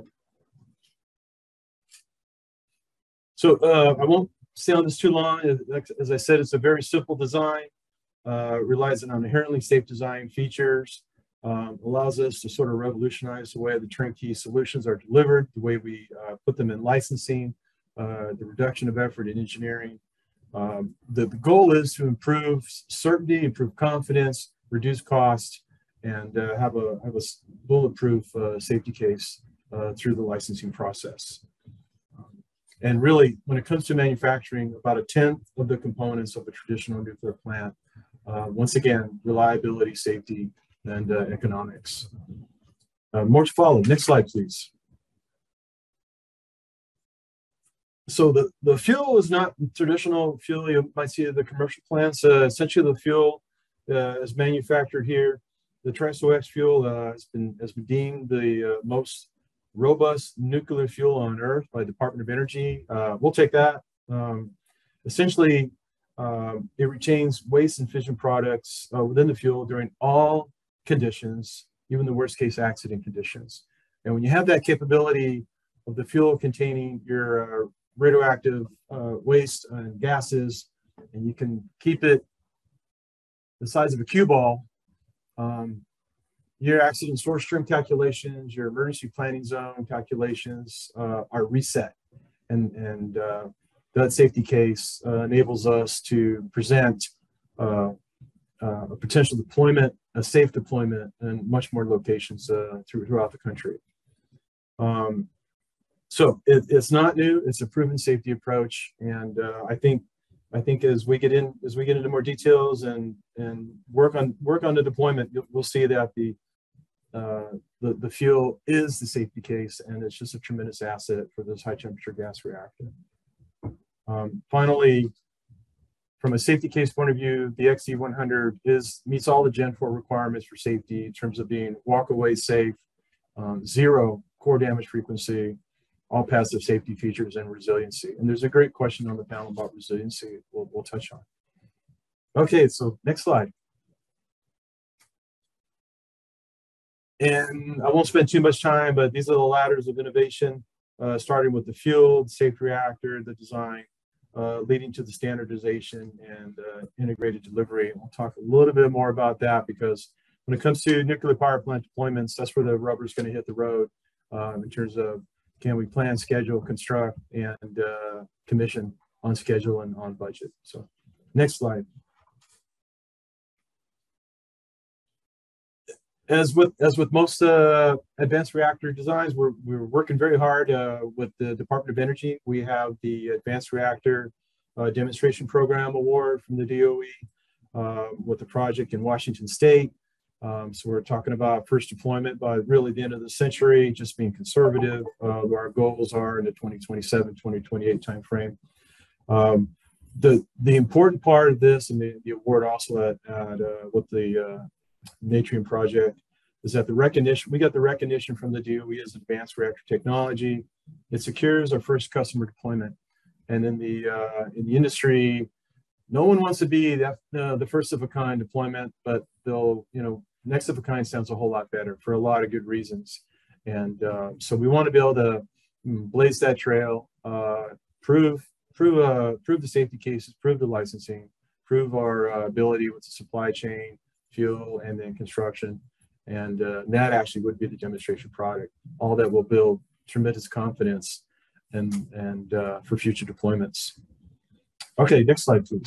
Speaker 5: So I won't stay on this too long. As I said, it's a very simple design, relies on inherently safe design features, allows us to sort of revolutionize the way the turnkey solutions are delivered, the way we put them in licensing, the reduction of effort in engineering. The goal is to improve certainty, improve confidence, reduce cost, and have a bulletproof safety case through the licensing process. And really, when it comes to manufacturing, about 1/10 of the components of a traditional nuclear plant. Once again, reliability, safety, and economics. More to follow. Next slide, please. So the fuel is not traditional fuel you might see at the commercial plants. Essentially, the fuel is manufactured here. The TRISO-X fuel has been deemed the most robust nuclear fuel on Earth by the Department of Energy. We'll take that. Essentially, it retains waste and fission products within the fuel during all conditions, even the worst case accident conditions. And when you have that capability of the fuel containing your radioactive waste and gases, and you can keep it the size of a cue ball, your accident source stream calculations, your emergency planning zone calculations are reset. And that safety case enables us to present a potential deployment, a safe deployment, and much more locations throughout the country. So it's not new. It's a proven safety approach, and I think as we get into more details and work on the deployment, we'll see that the fuel is the safety case, and it's just a tremendous asset for this high temperature gas reactor. Finally, from a safety case point of view, the XE100 meets all the Gen 4 requirements for safety in terms of being walk-away safe, zero core damage frequency, all passive safety features, and resiliency. And there's a great question on the panel about resiliency we'll touch on. Okay, so next slide. And I won't spend too much time, but these are the ladders of innovation, starting with the fuel, the safe reactor, the design, leading to the standardization and integrated delivery. We'll talk a little bit more about that, because when it comes to nuclear power plant deployments, that's where the rubber is going to hit the road in terms of, can we plan, schedule, construct, and commission on schedule and on budget. So next slide. As with most advanced reactor designs, we're working very hard with the Department of Energy. We have the Advanced Reactor Demonstration Program Award from the DOE with the project in Washington State. So we're talking about first deployment by really the end of the century, just being conservative. Our goals are in the 2027, 2028 timeframe. The important part of this, and the award also with the Natrium project, is that we got the recognition from the DOE as advanced reactor technology. It secures our first customer deployment. And in the industry, no one wants to be the first of a kind deployment, but next of a kind sounds a whole lot better for a lot of good reasons. And so we want to be able to blaze that trail, prove the safety cases, prove the licensing, prove our ability with the supply chain, fuel, and then construction. And that actually would be the demonstration product. All that will build tremendous confidence and for future deployments. Okay, next slide, please.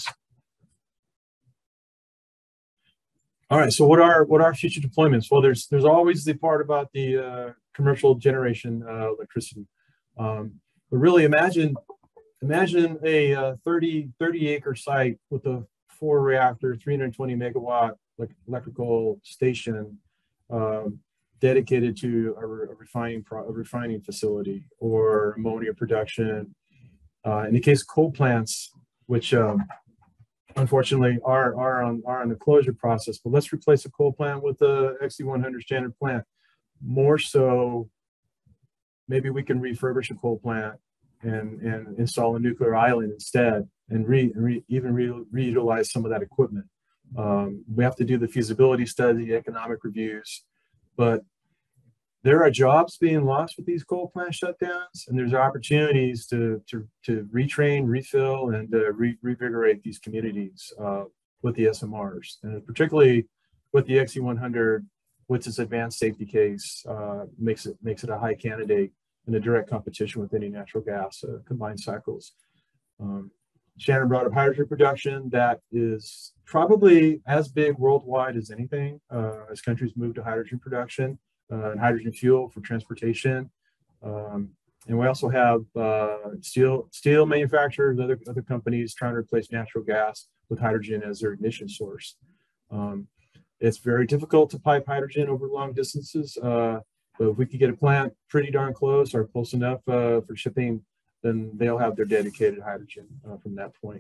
Speaker 5: All right, so what are future deployments? Well, there's always the part about the commercial generation electricity. But really imagine a 30 acre site with a 4 reactor, 320 megawatt electrical station dedicated to a refining facility or ammonia production. In the case of coal plants, which unfortunately are on the closure process, but let's replace a coal plant with the XE100 standard plant. More so, maybe we can refurbish a coal plant and install a nuclear island instead, and even reutilize some of that equipment. We have to do the feasibility study, economic reviews, but there are jobs being lost with these coal plant shutdowns, and there's opportunities to retrain, refill, and revigorate these communities with the SMRs, and particularly with the XE100, with its advanced safety case, makes it a high candidate in a direct competition with any natural gas combined cycles. Shannon brought up hydrogen production. That is probably as big worldwide as anything as countries move to hydrogen production and hydrogen fuel for transportation. And we also have steel manufacturers, other companies trying to replace natural gas with hydrogen as their ignition source. It's very difficult to pipe hydrogen over long distances, but if we could get a plant pretty darn close or close enough for shipping, then they'll have their dedicated hydrogen from that point.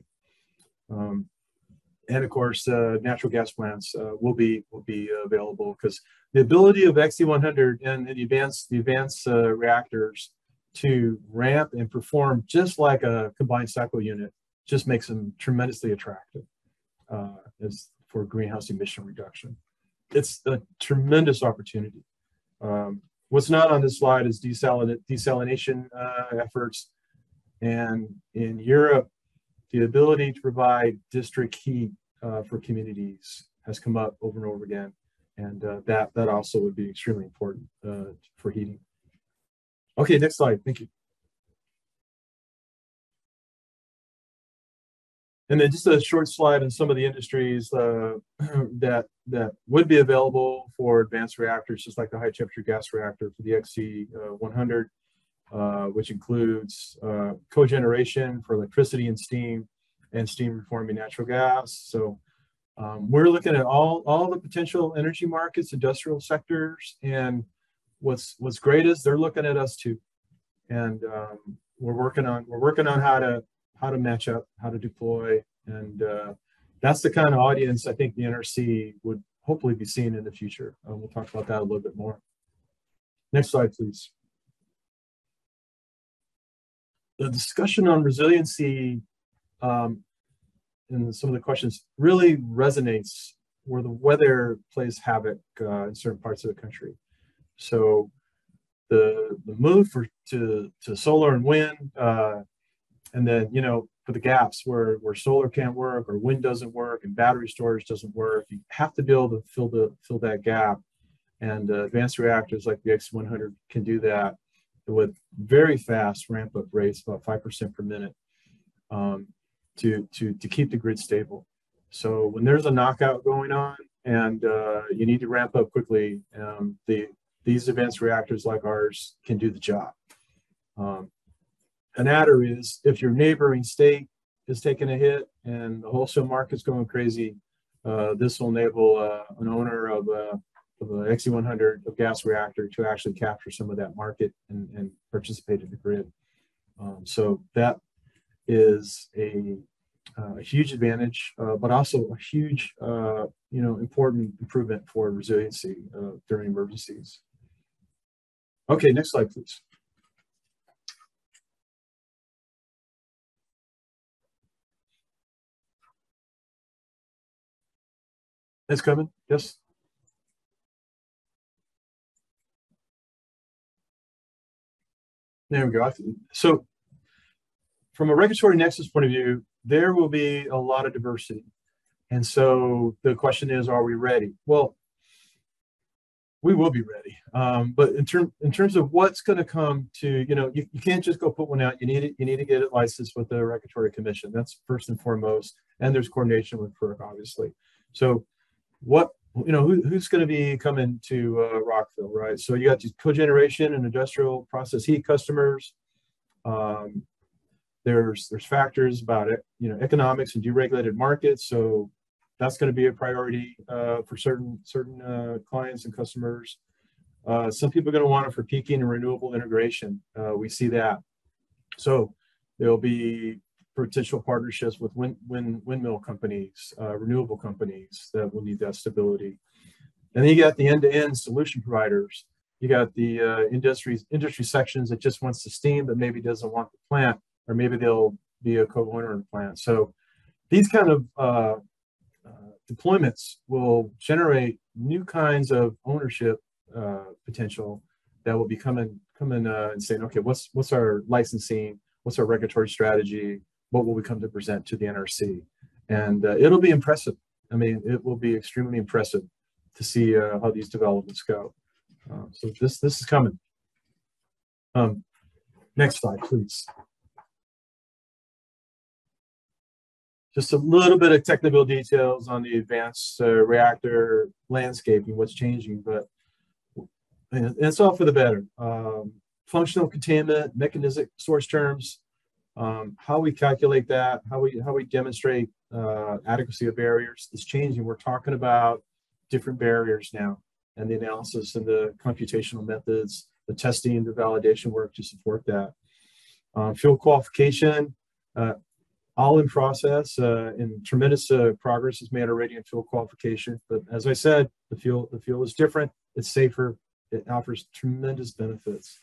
Speaker 5: And of course, natural gas plants will be available, because the ability of XE100 and the advanced reactors to ramp and perform just like a combined cycle unit just makes them tremendously attractive as for greenhouse emission reduction. It's a tremendous opportunity. What's not on this slide is desalination efforts. And in Europe, the ability to provide district heat for communities has come up over and over again. And that also would be extremely important for heating. Okay, next slide. Thank you. And then just a short slide on some of the industries that would be available for advanced reactors, just like the high temperature gas reactor for the XC100, which includes cogeneration for electricity and steam reforming natural gas. So we're looking at all the potential energy markets, industrial sectors, and what's great is they're looking at us too, and we're working on how to match up, how to deploy, and that's the kind of audience I think the NRC would hopefully be seeing in the future. We'll talk about that a little bit more. Next slide, please. The discussion on resiliency and some of the questions really resonates where the weather plays havoc in certain parts of the country. So the move to solar and wind, and then, you know, for the gaps where solar can't work or wind doesn't work and battery storage doesn't work, you have to be able to fill that gap. And advanced reactors like the X100 can do that with very fast ramp up rates, about 5% per minute, to keep the grid stable. So when there's a knockout going on and you need to ramp up quickly, these advanced reactors like ours can do the job. An adder is if your neighboring state is taking a hit and the wholesale market's going crazy, this will enable an owner of an XC100 of gas reactor to actually capture some of that market and participate in the grid. So that is a huge advantage, but also a huge, important improvement for resiliency during emergencies. Okay, next slide, please. It's coming, yes. There we go. So from a regulatory nexus point of view, there will be a lot of diversity. And so the question is, are we ready? Well, we will be ready. But in terms of what's going to come to, you can't just go put one out. You need to get it licensed with the Regulatory Commission. That's first and foremost. And there's coordination with FERC, obviously. So who's going to be coming to Rockville, right? So you got these cogeneration and industrial process heat customers. There's factors about it, economics and deregulated markets. So that's going to be a priority for certain clients and customers. Some people are going to want it for peaking and renewable integration. We see that. So there'll be potential partnerships with windmill companies, renewable companies that will need that stability. And then you got the end-to-end solution providers. You got the industry sections that just wants the steam, but maybe doesn't want the plant, or maybe they'll be a co-owner in the plant. So these kind of deployments will generate new kinds of ownership potential that will be coming and saying, okay, what's our licensing? What's our regulatory strategy? What will we come to present to the NRC? And it'll be impressive. I mean, it will be extremely impressive to see how these developments go. So this is coming. Next slide, please. Just a little bit of technical details on the advanced reactor landscaping, what's changing, but and it's all for the better. Functional containment, mechanistic source terms, how we calculate that, how we demonstrate adequacy of barriers is changing. We're talking about different barriers now, and the analysis and the computational methods, the testing, the validation work to support that. Field qualification, all in process, and tremendous progress is made already in field qualification. But as I said, the field is different. It's safer. It offers tremendous benefits.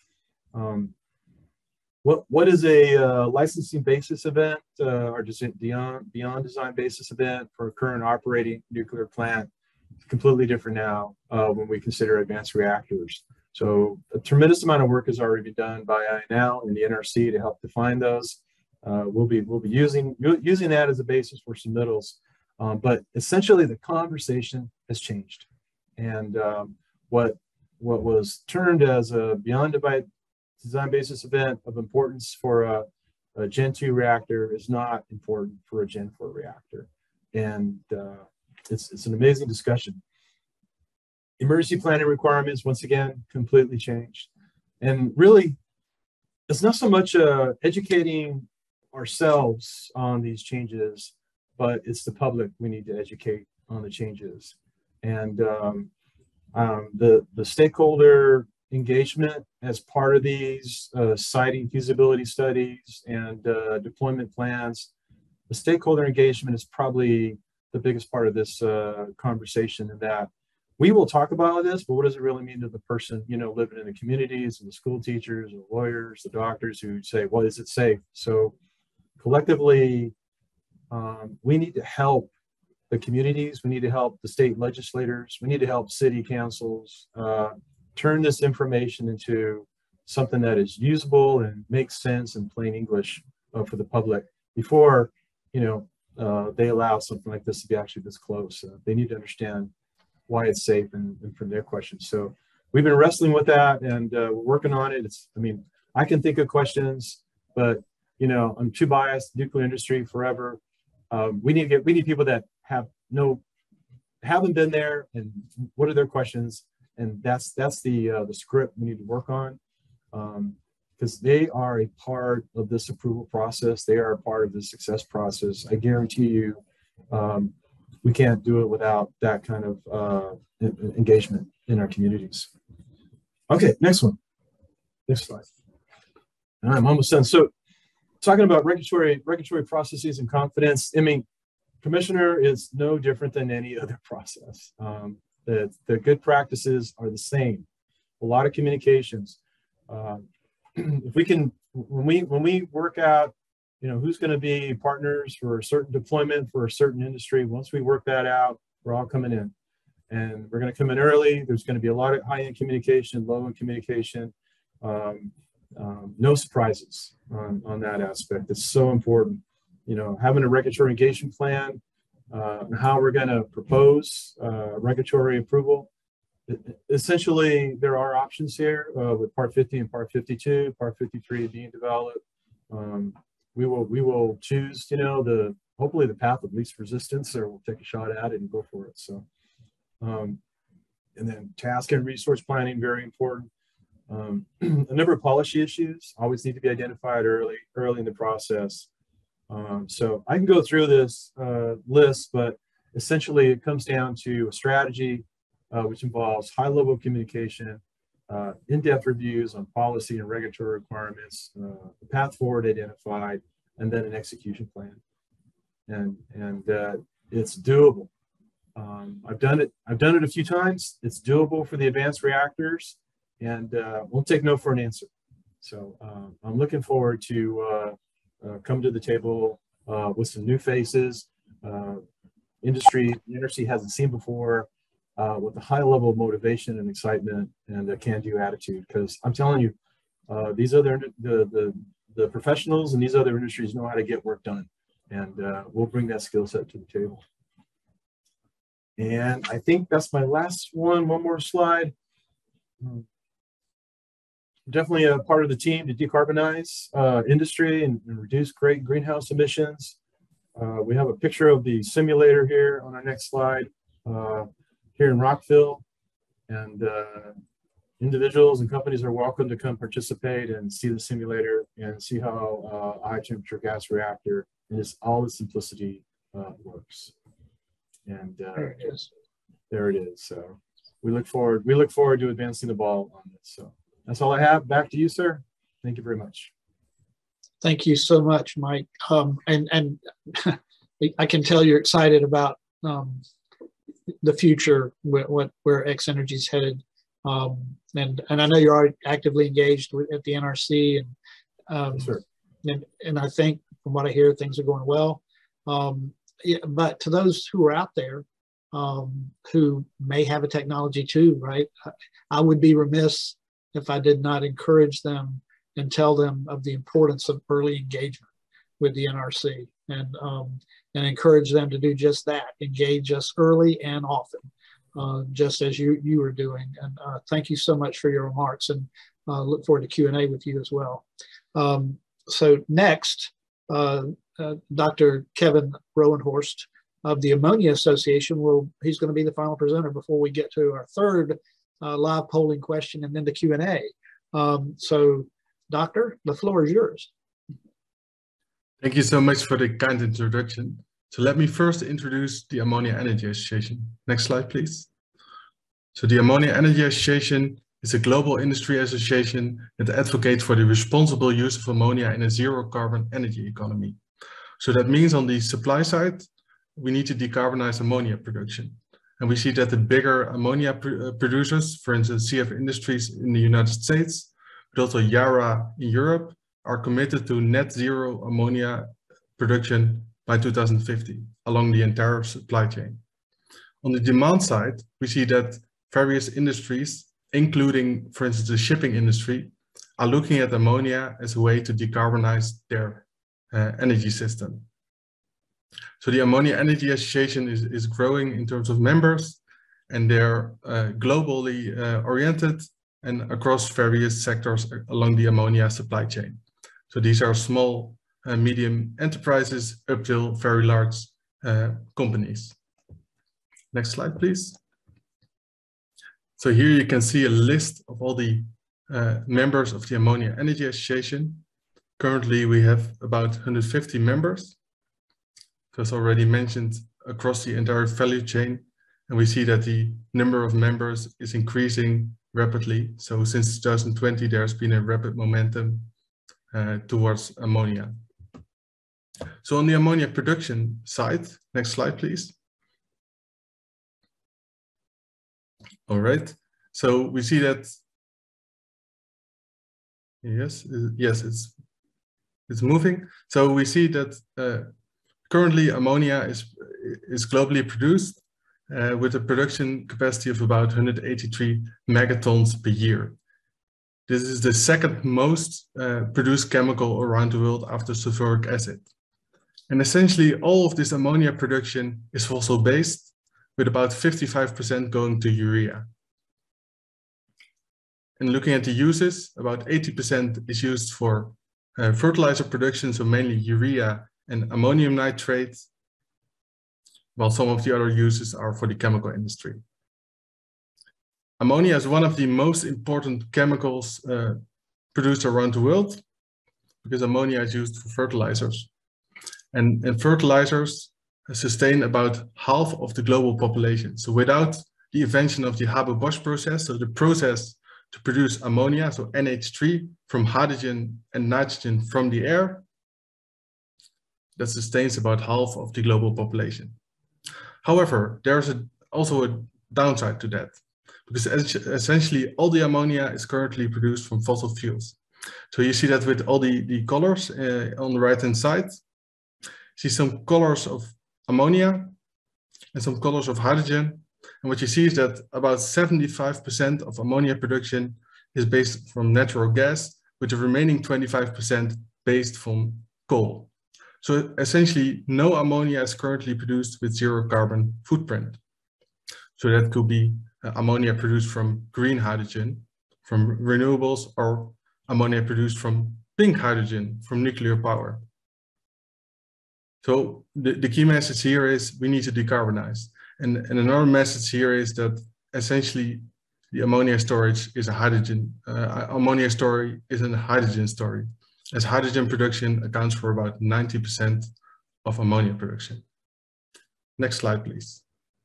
Speaker 5: What is a licensing basis event or beyond design basis event for a current operating nuclear plant? It's completely different now when we consider advanced reactors. So a tremendous amount of work has already been done by INL and the NRC to help define those. We'll be using that as a basis for submittals, but essentially the conversation has changed, and what was termed as a beyond design basis event of importance for a Gen 2 reactor is not important for a Gen 4 reactor. And it's an amazing discussion. Emergency planning requirements, once again, completely changed. And really, it's not so much educating ourselves on these changes, but it's the public we need to educate on the changes. And the stakeholder engagement as part of these siting feasibility studies and deployment plans, the stakeholder engagement is probably the biggest part of this conversation, in that we will talk about this, but what does it really mean to the person, you know, living in the communities, and the school teachers, the lawyers, the doctors who say, well, is it safe? So collectively, we need to help the communities, we need to help the state legislators, we need to help city councils turn this information into something that is usable and makes sense in plain English for the public before, you know, they allow something like this to be actually this close. They need to understand why it's safe and from their questions. So we've been wrestling with that, and we're working on it. I mean, I can think of questions, but you know, I'm too biased. Nuclear industry forever. We need people that haven't been there, and what are their questions? And that's the script we need to work on, because they are a part of this approval process. They are a part of the success process. I guarantee you, we can't do it without that kind of engagement in our communities. Okay, next one. Next slide. I'm almost done. So, talking about regulatory processes and confidence, I mean, Commissioner is no different than any other process. The good practices are the same. A lot of communications. If we can, when we work out, you know, who's going to be partners for a certain deployment for a certain industry, once we work that out, we're all coming in, and we're going to come in early. There's going to be a lot of high-end communication, low-end communication. No surprises on that aspect. It's so important, you know, having a regulatory engagement plan, and how we're going to propose regulatory approval. Essentially, there are options here with Part 50 and Part 52. Part 53 being developed. We will choose, you know, hopefully the path of least resistance, or we'll take a shot at it and go for it. So, and then task and resource planning, very important. A number of policy issues always need to be identified early in the process. So I can go through this list, but essentially it comes down to a strategy, which involves high-level communication, in-depth reviews on policy and regulatory requirements, the path forward identified, and then an execution plan. And it's doable. I've done it a few times. It's doable for the advanced reactors, and we'll take no for an answer. So I'm looking forward to come to the table with some new faces, the industry hasn't seen before, with a high level of motivation and excitement and a can-do attitude. Because I'm telling you, these other the professionals in these other industries know how to get work done, and we'll bring that skill set to the table. And I think that's my last one. One more slide. Definitely a part of the team to decarbonize industry and reduce greenhouse emissions. We have a picture of the simulator here on our next slide here in Rockville, and individuals and companies are welcome to come participate and see the simulator and see how a high temperature gas reactor and just all the simplicity works. And there it is. There it is. So we look forward to advancing the ball on this. So that's all I have. Back to you, sir. Thank you very much. Thank you so much, Mike. And I can tell you're excited about the future, where X Energy is headed. And I know you're already actively engaged at the NRC, and sure. And I think from what I hear, things are going well. Yeah, but to those who are out there who may have a technology too, right? I would be remiss if I did not encourage them and tell them of the importance of early engagement with the NRC, and encourage them to do just that, engage us early and often, just as you are doing. And thank you so much for your remarks, and look forward to Q&A with you as well.
Speaker 1: So next, Dr. Kevin Rowenhorst of the Ammonia Association he's going to be the final presenter before we get to our third live polling question and then the Q&A. So Doctor, the floor is yours.
Speaker 6: Thank you so much for the kind introduction. So let me first introduce the Ammonia Energy Association. Next slide, please. So the Ammonia Energy Association is a global industry association that advocates for the responsible use of ammonia in a zero carbon energy economy. So that means on the supply side, we need to decarbonize ammonia production. And we see that the bigger ammonia producers, for instance, CF Industries in the United States, but also Yara in Europe, are committed to net zero ammonia production by 2050 along the entire supply chain. On the demand side, we see that various industries, including, for instance, the shipping industry, are looking at ammonia as a way to decarbonize their energy system. So the Ammonia Energy Association is growing in terms of members, and they're globally oriented and across various sectors along the ammonia supply chain. So these are small and medium enterprises up till very large companies. Next slide, please. So here you can see a list of all the members of the Ammonia Energy Association. Currently, we have about 150 members. So as already mentioned, across the entire value chain, and we see that the number of members is increasing rapidly. So since 2020, there's been a rapid momentum towards ammonia. So on the ammonia production side, next slide, please. All right, so we see that, yes, it's moving. So we see that currently ammonia is globally produced with a production capacity of about 183 megatons per year. This is the second most produced chemical around the world after sulfuric acid. And essentially all of this ammonia production is fossil-based, with about 55% going to urea. And looking at the uses, about 80% is used for fertilizer production, so mainly urea and ammonium nitrate, while some of the other uses are for the chemical industry. Ammonia is one of the most important chemicals produced around the world, because ammonia is used for fertilizers. And fertilizers sustain about half of the global population. So without the invention of the Haber-Bosch process, so the process to produce ammonia, so NH3, from hydrogen and nitrogen from the air, that sustains about half of the global population. However, there's also a downside to that, because essentially all the ammonia is currently produced from fossil fuels. So you see that with all the colors on the right-hand side, you see some colors of ammonia and some colors of hydrogen. And what you see is that about 75% of ammonia production is based from natural gas, with the remaining 25% based from coal. So essentially, no ammonia is currently produced with zero carbon footprint. So that could be ammonia produced from green hydrogen, from renewables, or ammonia produced from pink hydrogen, from nuclear power. So the key message here is we need to decarbonize. And another message here is that essentially the ammonia storage is a hydrogen, ammonia story is a hydrogen story, as hydrogen production accounts for about 90% of ammonia production. Next slide, please.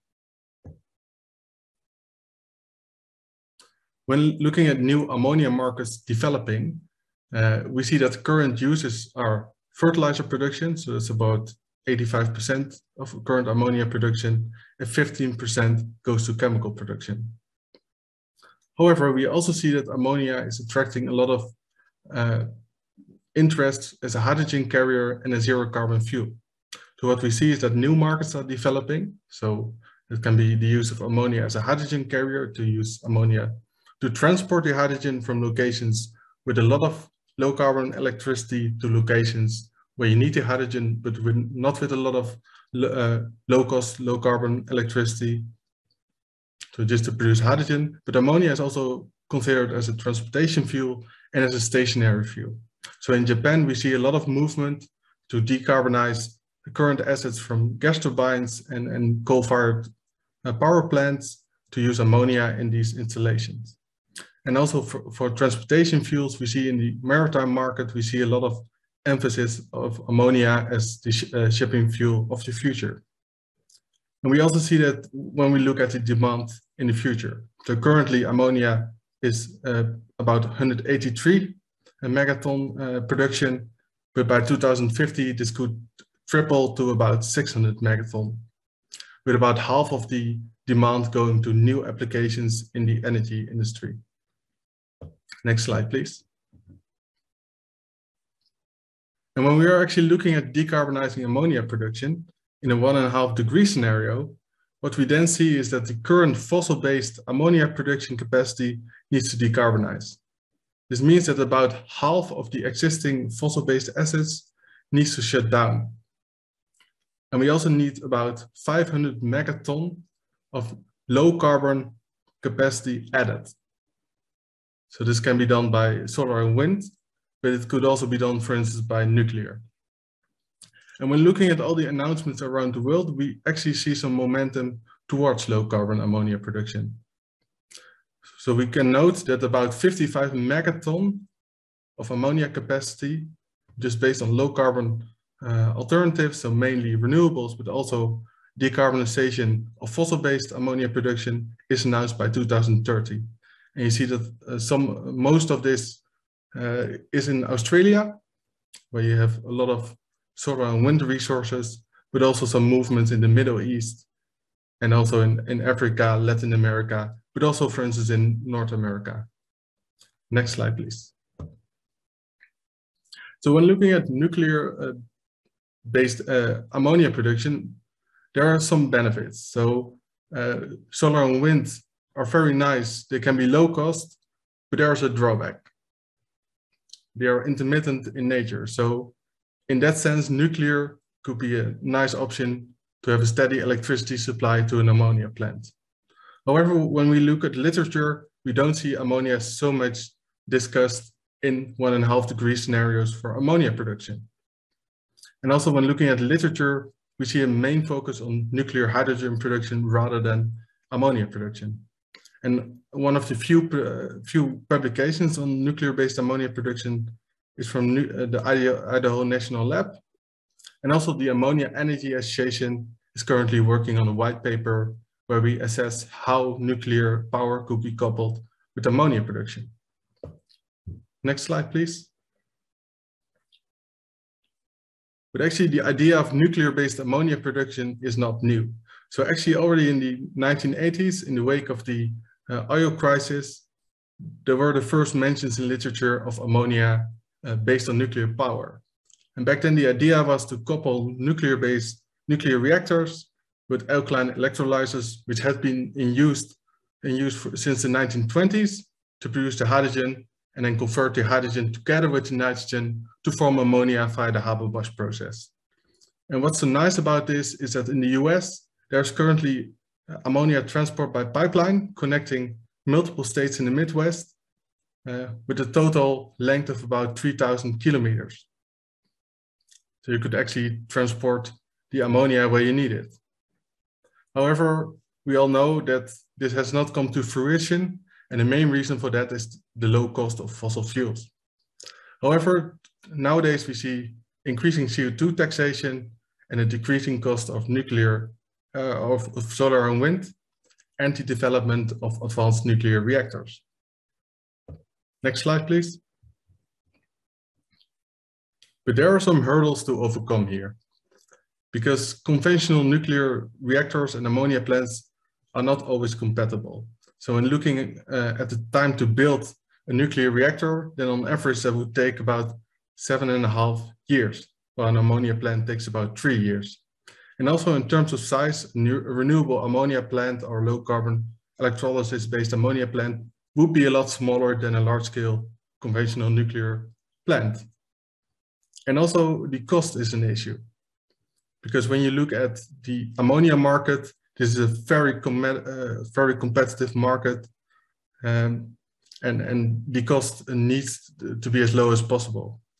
Speaker 6: When looking at new ammonia markets developing, we see that current uses are fertilizer production, so it's about 85% of current ammonia production, and 15% goes to chemical production. However, we also see that ammonia is attracting a lot of interest as a hydrogen carrier and a zero carbon fuel. So what we see is that new markets are developing. So it can be the use of ammonia as a hydrogen carrier, to use ammonia to transport the hydrogen from locations with a lot of low carbon electricity to locations where you need the hydrogen, but not with a lot of low cost, low carbon electricity. So just to produce hydrogen, but ammonia is also considered as a transportation fuel and as a stationary fuel. So in Japan, we see a lot of movement to decarbonize the current assets from gas turbines and coal-fired power plants to use ammonia in these installations. And also for transportation fuels, we see in the maritime market, we see a lot of emphasis of ammonia as the shipping fuel of the future. And we also see that when we look at the demand in the future. So currently ammonia is about 183 megaton production, but by 2050 this could triple to about 600 megaton, with about half of the demand going to new applications in the energy industry. Next slide, please. And when we are actually looking at decarbonizing ammonia production in a 1.5 degree scenario, what we then see is that the current fossil-based ammonia production capacity needs to decarbonize. This means that about half of the existing fossil-based assets needs to shut down. And we also need about 500 megaton of low carbon capacity added. So this can be done by solar and wind, but it could also be done, for instance, by nuclear. And when looking at all the announcements around the world, we actually see some momentum towards low carbon ammonia production. So we can note that about 55 megaton of ammonia capacity, just based on low carbon alternatives, so mainly renewables, but also decarbonization of fossil-based ammonia production, is announced by 2030. And you see that most of this is in Australia, where you have a lot of solar and wind resources, but also some movements in the Middle East, and also in Africa, Latin America, but also, for instance, in North America. Next slide, please. So when looking at nuclear-based ammonia production, there are some benefits. So solar and wind are very nice. They can be low cost, but there's a drawback. They are intermittent in nature. So in that sense, nuclear could be a nice option to have a steady electricity supply to an ammonia plant. However, when we look at literature, we don't see ammonia so much discussed in 1.5 degree scenarios for ammonia production. And also when looking at literature, we see a main focus on nuclear hydrogen production rather than ammonia production. And one of the few publications on nuclear-based ammonia production is from the Idaho National Lab. And also the Ammonia Energy Association is currently working on a white paper where we assess how nuclear power could be coupled with ammonia production. Next slide, please. But actually the idea of nuclear-based ammonia production is not new. So actually already in the 1980s, in the wake of the oil crisis, there were the first mentions in literature of ammonia based on nuclear power. And back then the idea was to couple nuclear reactors with alkaline electrolyzers, which had been in use since the 1920s to produce the hydrogen and then convert the hydrogen together with the nitrogen to form ammonia via the Haber-Bosch process. And what's so nice about this is that in the US, there's currently ammonia transport by pipeline connecting multiple states in the Midwest with a total length of about 3,000 kilometers. So you could actually transport the ammonia where you need it. However, we all know that this has not come to fruition, and the main reason for that is the low cost of fossil fuels. However, nowadays we see increasing CO2 taxation and a decreasing cost of nuclear, of solar and wind, and the development of advanced nuclear reactors. Next slide, please. But there are some hurdles to overcome here, because conventional nuclear reactors and ammonia plants are not always compatible. So when looking at the time to build a nuclear reactor, then on average that would take about 7.5 years, while an ammonia plant takes about 3 years. And also in terms of size, a renewable ammonia plant or low carbon electrolysis based ammonia plant would be a lot smaller than a large scale conventional nuclear plant. And also the cost is an issue, because when you look at the ammonia market, this is a very competitive market, and the cost needs to be as low as possible.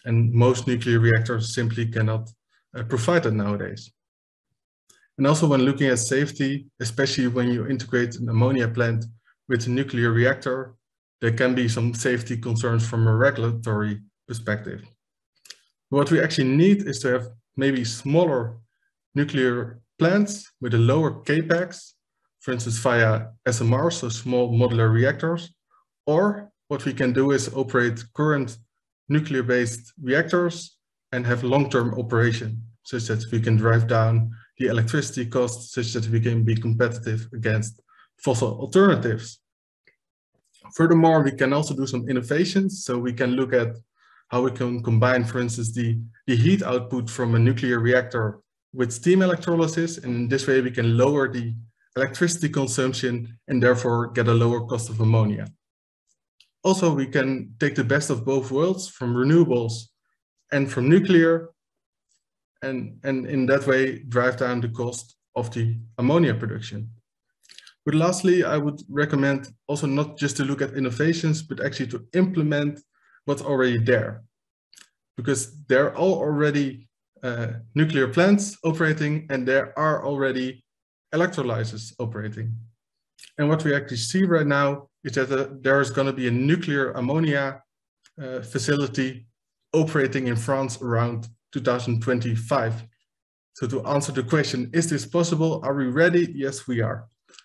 Speaker 6: And most nuclear reactors simply cannot provide that nowadays. And also when looking at safety, especially when you integrate an ammonia plant with a nuclear reactor, there can be some safety concerns from a regulatory perspective. What we actually need is to have maybe smaller nuclear plants with a lower capex, for instance, via SMRs, so small modular reactors. Or what we can do is operate current nuclear-based reactors and have long-term operation, such that we can drive down the electricity costs, such that we can be competitive against fossil alternatives. Furthermore, we can also do some innovations. So we can look at how we can combine, for instance, the heat output from a nuclear reactor with steam electrolysis. And in this way, we can lower the electricity consumption and therefore get a lower cost of ammonia. Also, we can take the best of both worlds from renewables and from nuclear, and in that way drive down the cost of the ammonia production. But lastly, I would recommend also not just to look at innovations, but actually to implement what's already there. Because there are already nuclear plants operating, and there are already electrolyzers operating. And what we actually see right now is that there is going to be a nuclear ammonia facility operating in France around 2025. So to answer the question, is this possible? Are we ready? Yes, we are.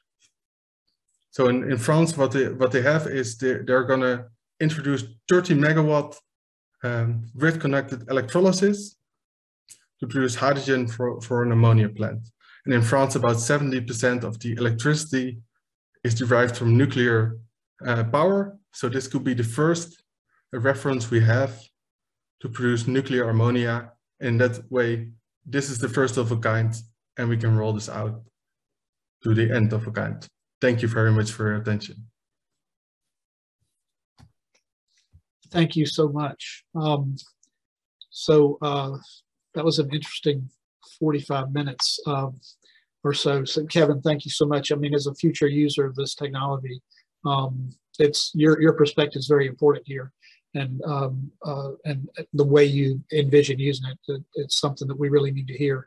Speaker 6: So in France, what they have is they're going to introduce 30 megawatt grid-connected electrolysis to produce hydrogen for an ammonia plant. And in France, about 70% of the electricity is derived from nuclear power. So this could be the first reference we have to produce nuclear ammonia. In that way, this is the first of a kind, and we can roll this out to the end of a kind. Thank you very much for your attention.
Speaker 1: Thank you so much. That was an interesting 45 minutes or so. So Kevin, thank you so much. I mean, as a future user of this technology, it's your perspective is very important here, and the way you envision using it, it's something that we really need to hear.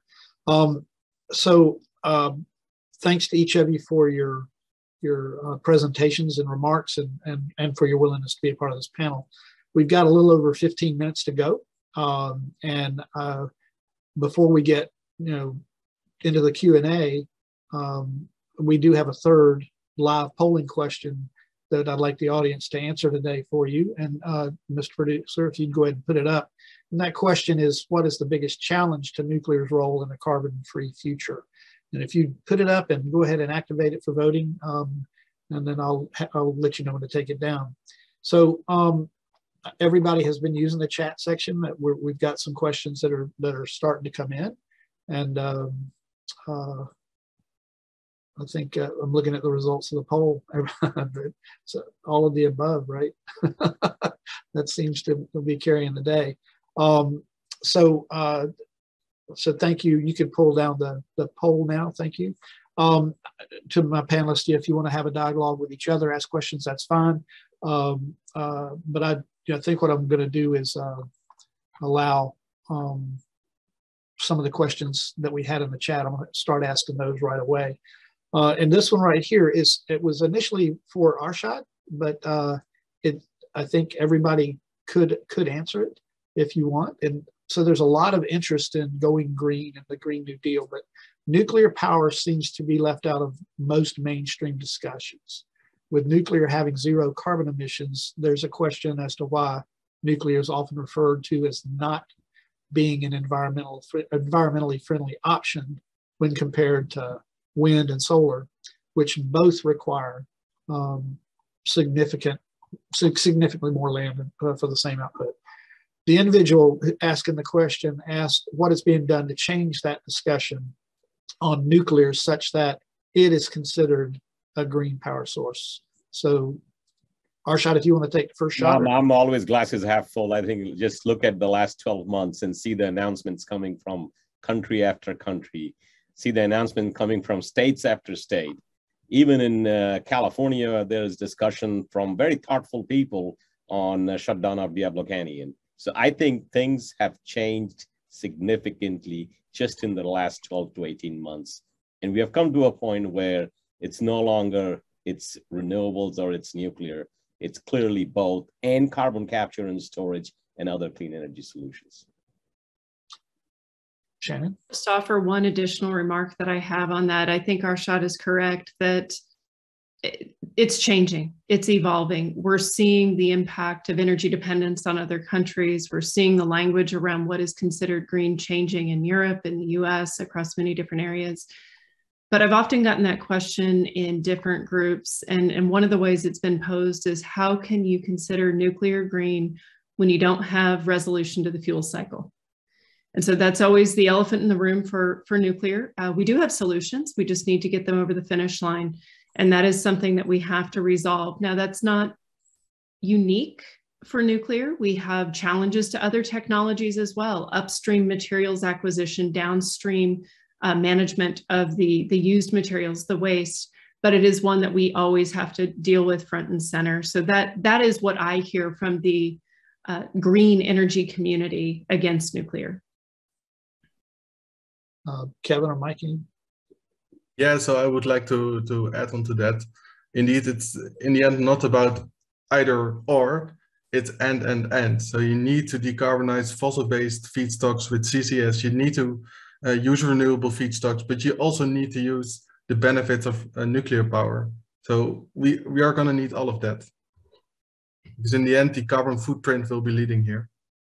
Speaker 1: Thanks to each of you for your presentations and remarks, and for your willingness to be a part of this panel. We've got a little over 15 minutes to go, and before we get into the Q&A, we do have a third live polling question that I'd like the audience to answer today for you. And Mr. Producer, if you'd go ahead and put it up. And that question is, what is the biggest challenge to nuclear's role in a carbon-free future? And if you put it up and go ahead and activate it for voting, and then I'll let you know when to take it down. So everybody has been using the chat section. We've got some questions that are starting to come in, and I think I'm looking at the results of the poll. So all of the above, right? That seems to be carrying the day. So thank you. You can pull down the poll now. Thank you. To my panelists, if you want to have a dialogue with each other, ask questions, that's fine. But I think what I'm going to do is allow some of the questions that we had in the chat. I'm going to start asking those right away. And this one right here it was initially for Arshad, but I think everybody could answer it if you want. And so there's a lot of interest in going green and the Green New Deal, but nuclear power seems to be left out of most mainstream discussions. With nuclear having zero carbon emissions, there's a question as to why nuclear is often referred to as not being an environmentally friendly option when compared to wind and solar, which both require significantly more land for the same output. The individual asking the question asked what is being done to change that discussion on nuclear such that it is considered a green power source. So Arshad, if you want to take the first shot.
Speaker 2: I'm always glasses half full. I think just look at the last 12 months and see the announcements coming from country after country. See the announcement coming from states after state. Even in California, there's discussion from very thoughtful people on the shutdown of Diablo Canyon. So I think things have changed significantly just in the last 12 to 18 months. And we have come to a point where it's no longer it's renewables or it's nuclear. It's clearly both, and carbon capture and storage and other clean energy solutions.
Speaker 1: Shannon?
Speaker 4: Just offer one additional remark that I have on that. I think Arshad is correct that it's changing, it's evolving. We're seeing the impact of energy dependence on other countries. We're seeing the language around what is considered green changing in Europe, in the US, across many different areas. But I've often gotten that question in different groups. And one of the ways it's been posed is, how can you consider nuclear green when you don't have resolution to the fuel cycle? And so that's always the elephant in the room for nuclear. We do have solutions. We just need to get them over the finish line. And that is something that we have to resolve. Now, that's not unique for nuclear. We have challenges to other technologies as well: upstream materials acquisition, downstream management of the used materials, the waste. But it is one that we always have to deal with front and center. So that is what I hear from the green energy community against nuclear.
Speaker 1: Kevin or Mikey?
Speaker 6: Yeah, so I would like to add on to that. Indeed, it's in the end not about either or, it's and. So you need to decarbonize fossil-based feedstocks with CCS. You need to use renewable feedstocks, but you also need to use the benefits of nuclear power. So we are going to need all of that. Because in the end, the carbon footprint will be leading here.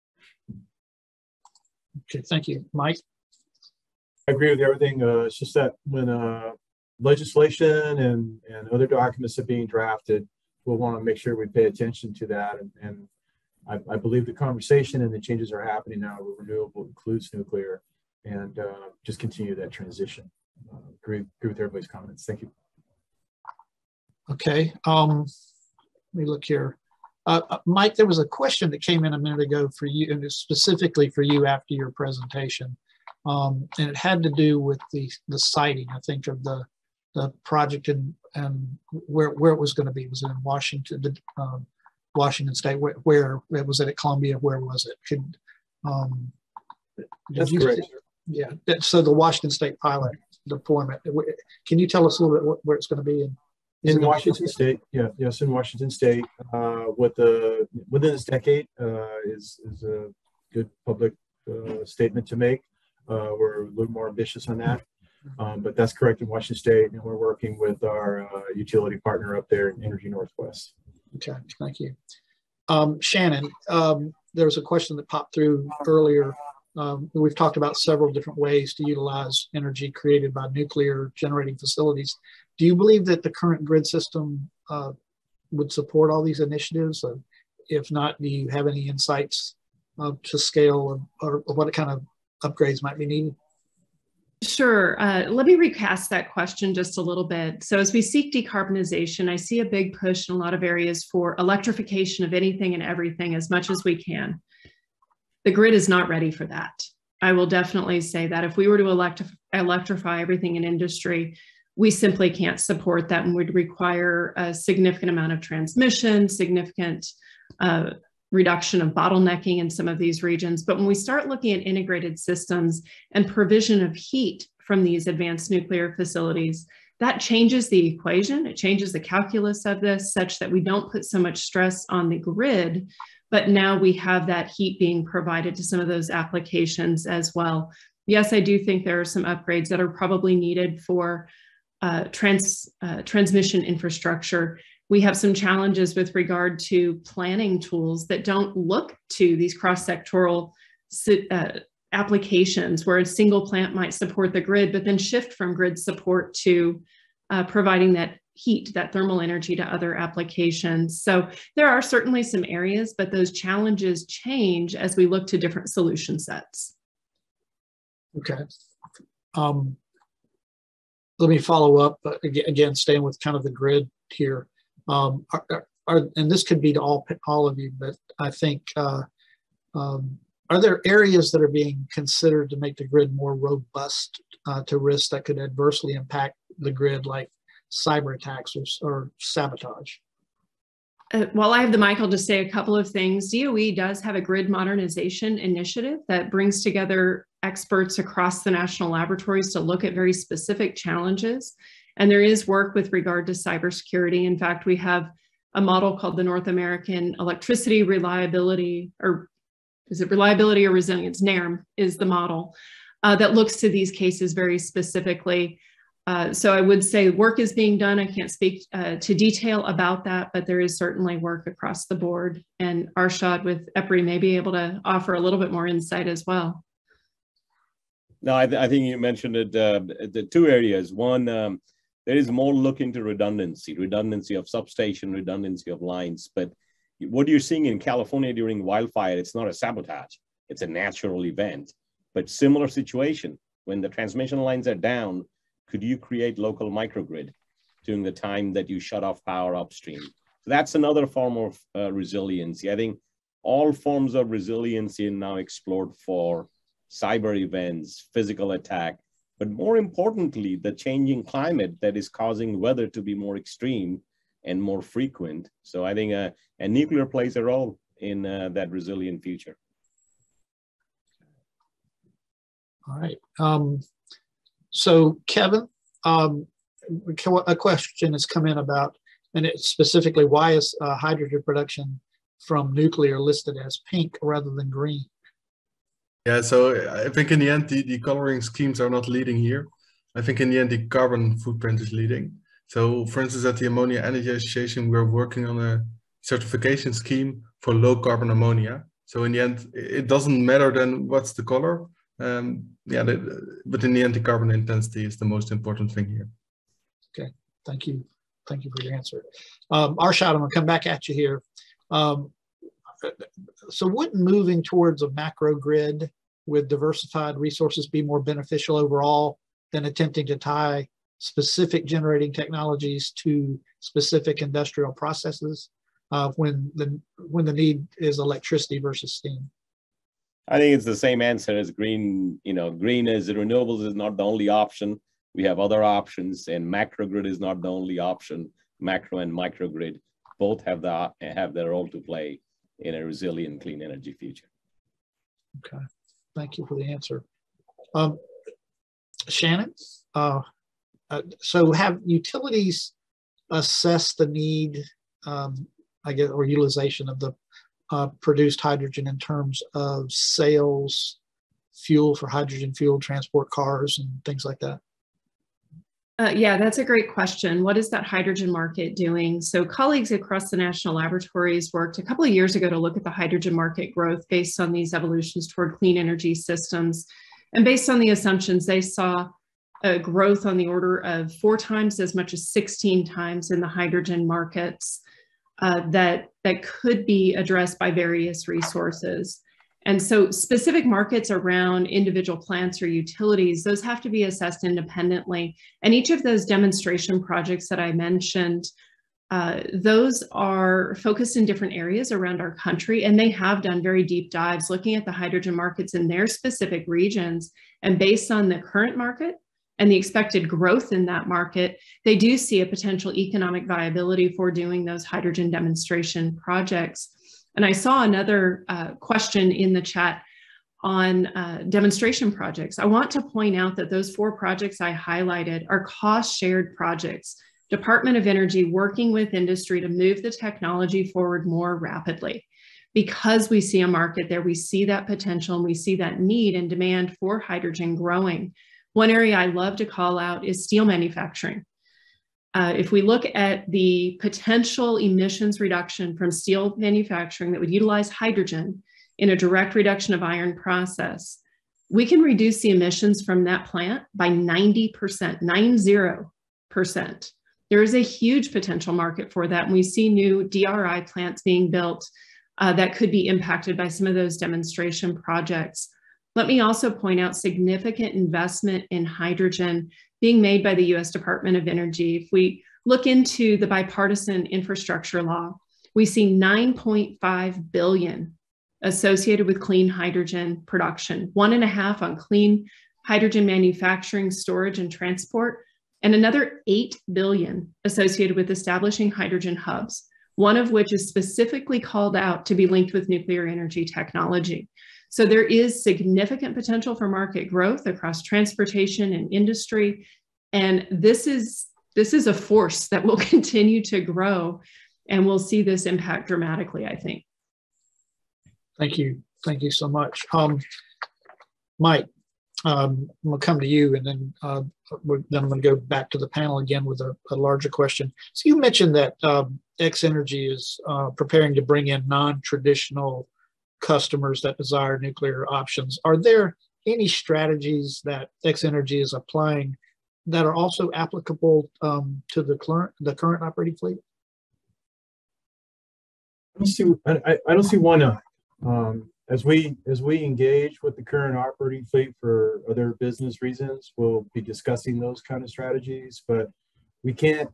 Speaker 1: Okay, thank you. Mike?
Speaker 5: I agree with everything. It's just that when legislation and other documents are being drafted, we'll want to make sure we pay attention to that. And I believe the conversation and the changes are happening now where renewable includes nuclear, and just continue that transition. Agree with everybody's comments. Thank you.
Speaker 1: Okay. Let me look here. Mike, there was a question that came in a minute ago for you, and it's specifically for you after your presentation. And it had to do with the siting, I think, of the project and where it was going to be. Was it in Washington, Washington State? Where was it, at Columbia? Where was it?
Speaker 5: That's correct.
Speaker 1: Yeah. So the Washington State pilot deployment. Can you tell us a little bit where it's going to be?
Speaker 5: In Washington State, yeah, yes, in Washington State. Within this decade is a good public statement to make. We're a little more ambitious on that, but that's correct, in Washington State, and we're working with our utility partner up there in Energy Northwest.
Speaker 1: Okay, thank you. Shannon, there was a question that popped through earlier. We've talked about several different ways to utilize energy created by nuclear generating facilities. Do you believe that the current grid system would support all these initiatives? If not, do you have any insights to scale or what kind of upgrades might be needed?
Speaker 4: Sure. Let me recast that question just a little bit. So as we seek decarbonization, I see a big push in a lot of areas for electrification of anything and everything as much as we can. The grid is not ready for that. I will definitely say that if we were to electrify everything in industry, we simply can't support that, and would require a significant amount of transmission, significant reduction of bottlenecking in some of these regions. But when we start looking at integrated systems and provision of heat from these advanced nuclear facilities, that changes the equation. It changes the calculus of this such that we don't put so much stress on the grid, but now we have that heat being provided to some of those applications as well. Yes, I do think there are some upgrades that are probably needed for transmission infrastructure. We have some challenges with regard to planning tools that don't look to these cross-sectoral applications where a single plant might support the grid, but then shift from grid support to providing that heat, that thermal energy to other applications. So there are certainly some areas, but those challenges change as we look to different solution sets.
Speaker 1: Okay. Let me follow up, again, staying with kind of the grid here. And this could be to all of you, but I think, are there areas that are being considered to make the grid more robust to risks that could adversely impact the grid, like cyber attacks or sabotage?
Speaker 4: While I have the mic, I'll just say a couple of things. DOE does have a grid modernization initiative that brings together experts across the national laboratories to look at very specific challenges. And there is work with regard to cybersecurity. In fact, we have a model called the North American Electricity Reliability, or is it Reliability or Resilience? NERM is the model that looks to these cases very specifically. So I would say work is being done. I can't speak to detail about that, but there is certainly work across the board. And Arshad with EPRI may be able to offer a little bit more insight as well.
Speaker 2: No, I think you mentioned it, the two areas. One, there is more look into redundancy of substation, redundancy of lines. But what you're seeing in California during wildfire, it's not a sabotage. It's a natural event. But similar situation, when the transmission lines are down, could you create local microgrid during the time that you shut off power upstream? So that's another form of resiliency. I think all forms of resiliency are now explored for cyber events, physical attack, but more importantly, the changing climate that is causing weather to be more extreme and more frequent. So I think nuclear plays a role in that resilient future.
Speaker 1: All right. So Kevin, a question has come in about, and it's specifically, why is hydrogen production from nuclear listed as pink rather than green?
Speaker 6: Yeah, so I think in the end, the coloring schemes are not leading here. I think in the end, the carbon footprint is leading. So for instance, at the Ammonia Energy Association, we're working on a certification scheme for low carbon ammonia. So in the end, it doesn't matter then what's the color. Yeah, but in the end, the carbon intensity is the most important thing here.
Speaker 1: Okay, thank you. Thank you for your answer. Arshad, I'm gonna come back at you here. So wouldn't moving towards a macro grid with diversified resources be more beneficial overall than attempting to tie specific generating technologies to specific industrial processes when the need is electricity versus steam?
Speaker 2: I think it's the same answer as green. You know, green is renewables is not the only option. We have other options, and macro grid is not the only option. Macro and microgrid both have their role to play in a resilient clean energy future.
Speaker 1: Okay, thank you for the answer. Shannon, so have utilities assessed the need, I guess, or utilization of the produced hydrogen in terms of sales, fuel for hydrogen fuel, transport cars, and things like that?
Speaker 4: Yeah, that's a great question. What is that hydrogen market doing? So colleagues across the national laboratories worked a couple of years ago to look at the hydrogen market growth based on these evolutions toward clean energy systems. And based on the assumptions, they saw a growth on the order of 4 times as much as 16 times in the hydrogen markets that could be addressed by various resources. And so specific markets around individual plants or utilities, those have to be assessed independently. And each of those demonstration projects that I mentioned, those are focused in different areas around our country, and they have done very deep dives looking at the hydrogen markets in their specific regions. And based on the current market and the expected growth in that market, they do see a potential economic viability for doing those hydrogen demonstration projects. And I saw another question in the chat on demonstration projects. I want to point out that those 4 projects I highlighted are cost-shared projects. Department of Energy working with industry to move the technology forward more rapidly. Because we see a market there, we see that potential, and we see that need and demand for hydrogen growing. One area I love to call out is steel manufacturing. If we look at the potential emissions reduction from steel manufacturing that would utilize hydrogen in a direct reduction of iron process, we can reduce the emissions from that plant by 90%, 90%. There is a huge potential market for that. And we see new DRI plants being built that could be impacted by some of those demonstration projects. Let me also point out significant investment in hydrogen being made by the U.S. Department of Energy. If we look into the bipartisan infrastructure law, we see $9.5 billion associated with clean hydrogen production, 1.5 on clean hydrogen manufacturing, storage, and transport, and another $8 billion associated with establishing hydrogen hubs. one of which is specifically called out to be linked with nuclear energy technology. So there is significant potential for market growth across transportation and industry. And this is a force that will continue to grow, and we'll see this impact dramatically, I think.
Speaker 1: Thank you. Thank you so much. Mike, I'm going to come to you, and then I'm going to go back to the panel again with a larger question. So you mentioned that X-Energy is preparing to bring in non-traditional customers that desire nuclear options. Are there any strategies that X-Energy is applying that are also applicable to the current operating fleet?
Speaker 5: I don't see why not. As we engage with the current operating fleet for other business reasons, we'll be discussing those kind of strategies. But we can't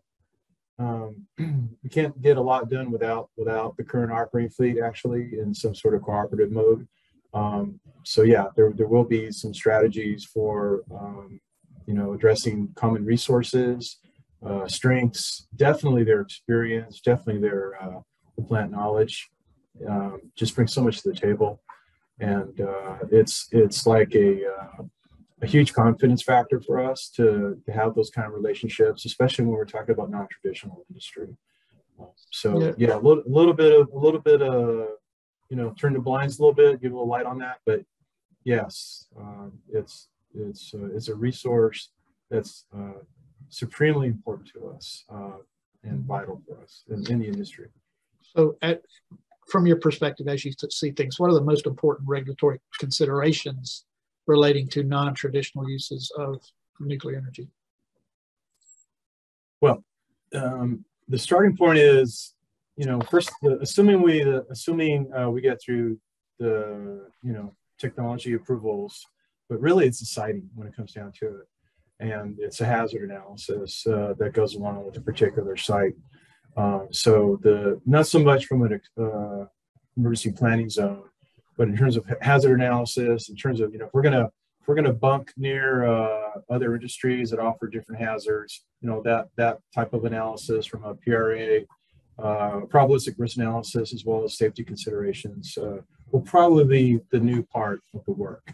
Speaker 5: get a lot done without the current operating fleet actually in some sort of cooperative mode. So yeah, there will be some strategies for addressing common resources, strengths, definitely their experience, definitely their plant knowledge. Just brings so much to the table, and it's like a huge confidence factor for us to have those kind of relationships, especially when we're talking about non-traditional industry. So yeah, a little bit of turn the blinds a little bit, give a little light on that. But yes, it's a resource that's supremely important to us and vital for us in the industry.
Speaker 1: So from your perspective, as you see things, what are the most important regulatory considerations relating to non-traditional uses of nuclear energy? Well,
Speaker 5: the starting point is, first, assuming we get through the technology approvals, but really it's the siting when it comes down to it, and it's a hazard analysis that goes along with a particular site. So not so much from an emergency planning zone, but in terms of hazard analysis, in terms of, if we're gonna bunk near other industries that offer different hazards, that type of analysis from a PRA, probabilistic risk analysis, as well as safety considerations, will probably be the new part of the work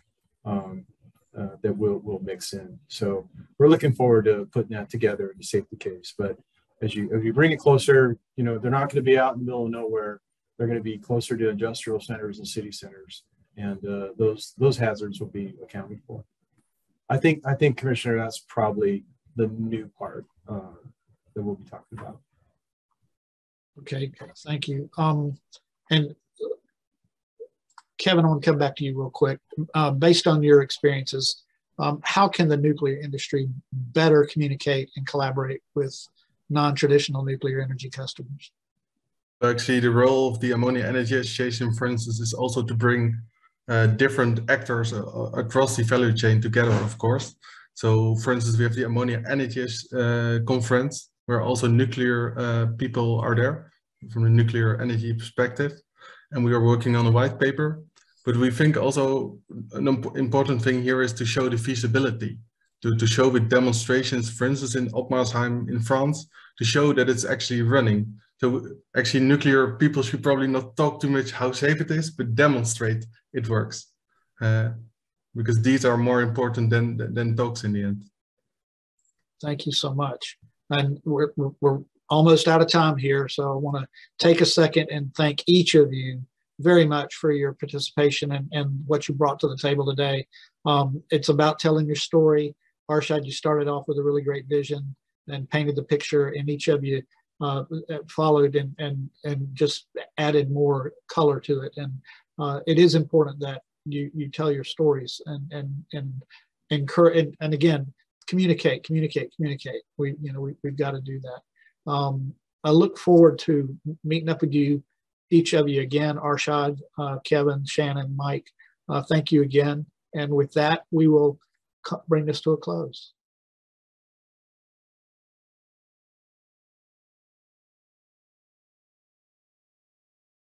Speaker 5: that we'll mix in. So we're looking forward to putting that together in the safety case. But as you bring it closer, they're not going to be out in the middle of nowhere. They're going to be closer to industrial centers and city centers, and those hazards will be accounted for. I think, Commissioner, that's probably the new part that we'll be talking about.
Speaker 1: Okay, thank you. And Kevin, I want to come back to you real quick. Based on your experiences, how can the nuclear industry better communicate and collaborate with non-traditional nuclear energy customers?
Speaker 6: Actually, the role of the Ammonia Energy Association, for instance, is also to bring different actors across the value chain together, of course. So, for instance, we have the Ammonia Energy Conference, where also nuclear people are there from the nuclear energy perspective. And we are working on a white paper. But we think also an important thing here is to show the feasibility, to show with demonstrations, for instance, in Opmarsheim in France, to show that it's actually running. So actually nuclear people should probably not talk too much how safe it is, but demonstrate it works. Because these are more important than talks in the end.
Speaker 1: Thank you so much. And we're almost out of time here, so I want to take a second and thank each of you very much for your participation and what you brought to the table today. It's about telling your story. Arshad, you started off with a really great vision and painted the picture, and each of you followed and just added more color to it. And it is important that you tell your stories and encourage, and again, communicate. We've got to do that. I look forward to meeting up with you, each of you again, Arshad, Kevin, Shannon, Mike. Thank you again. And with that, we will bring this to a close.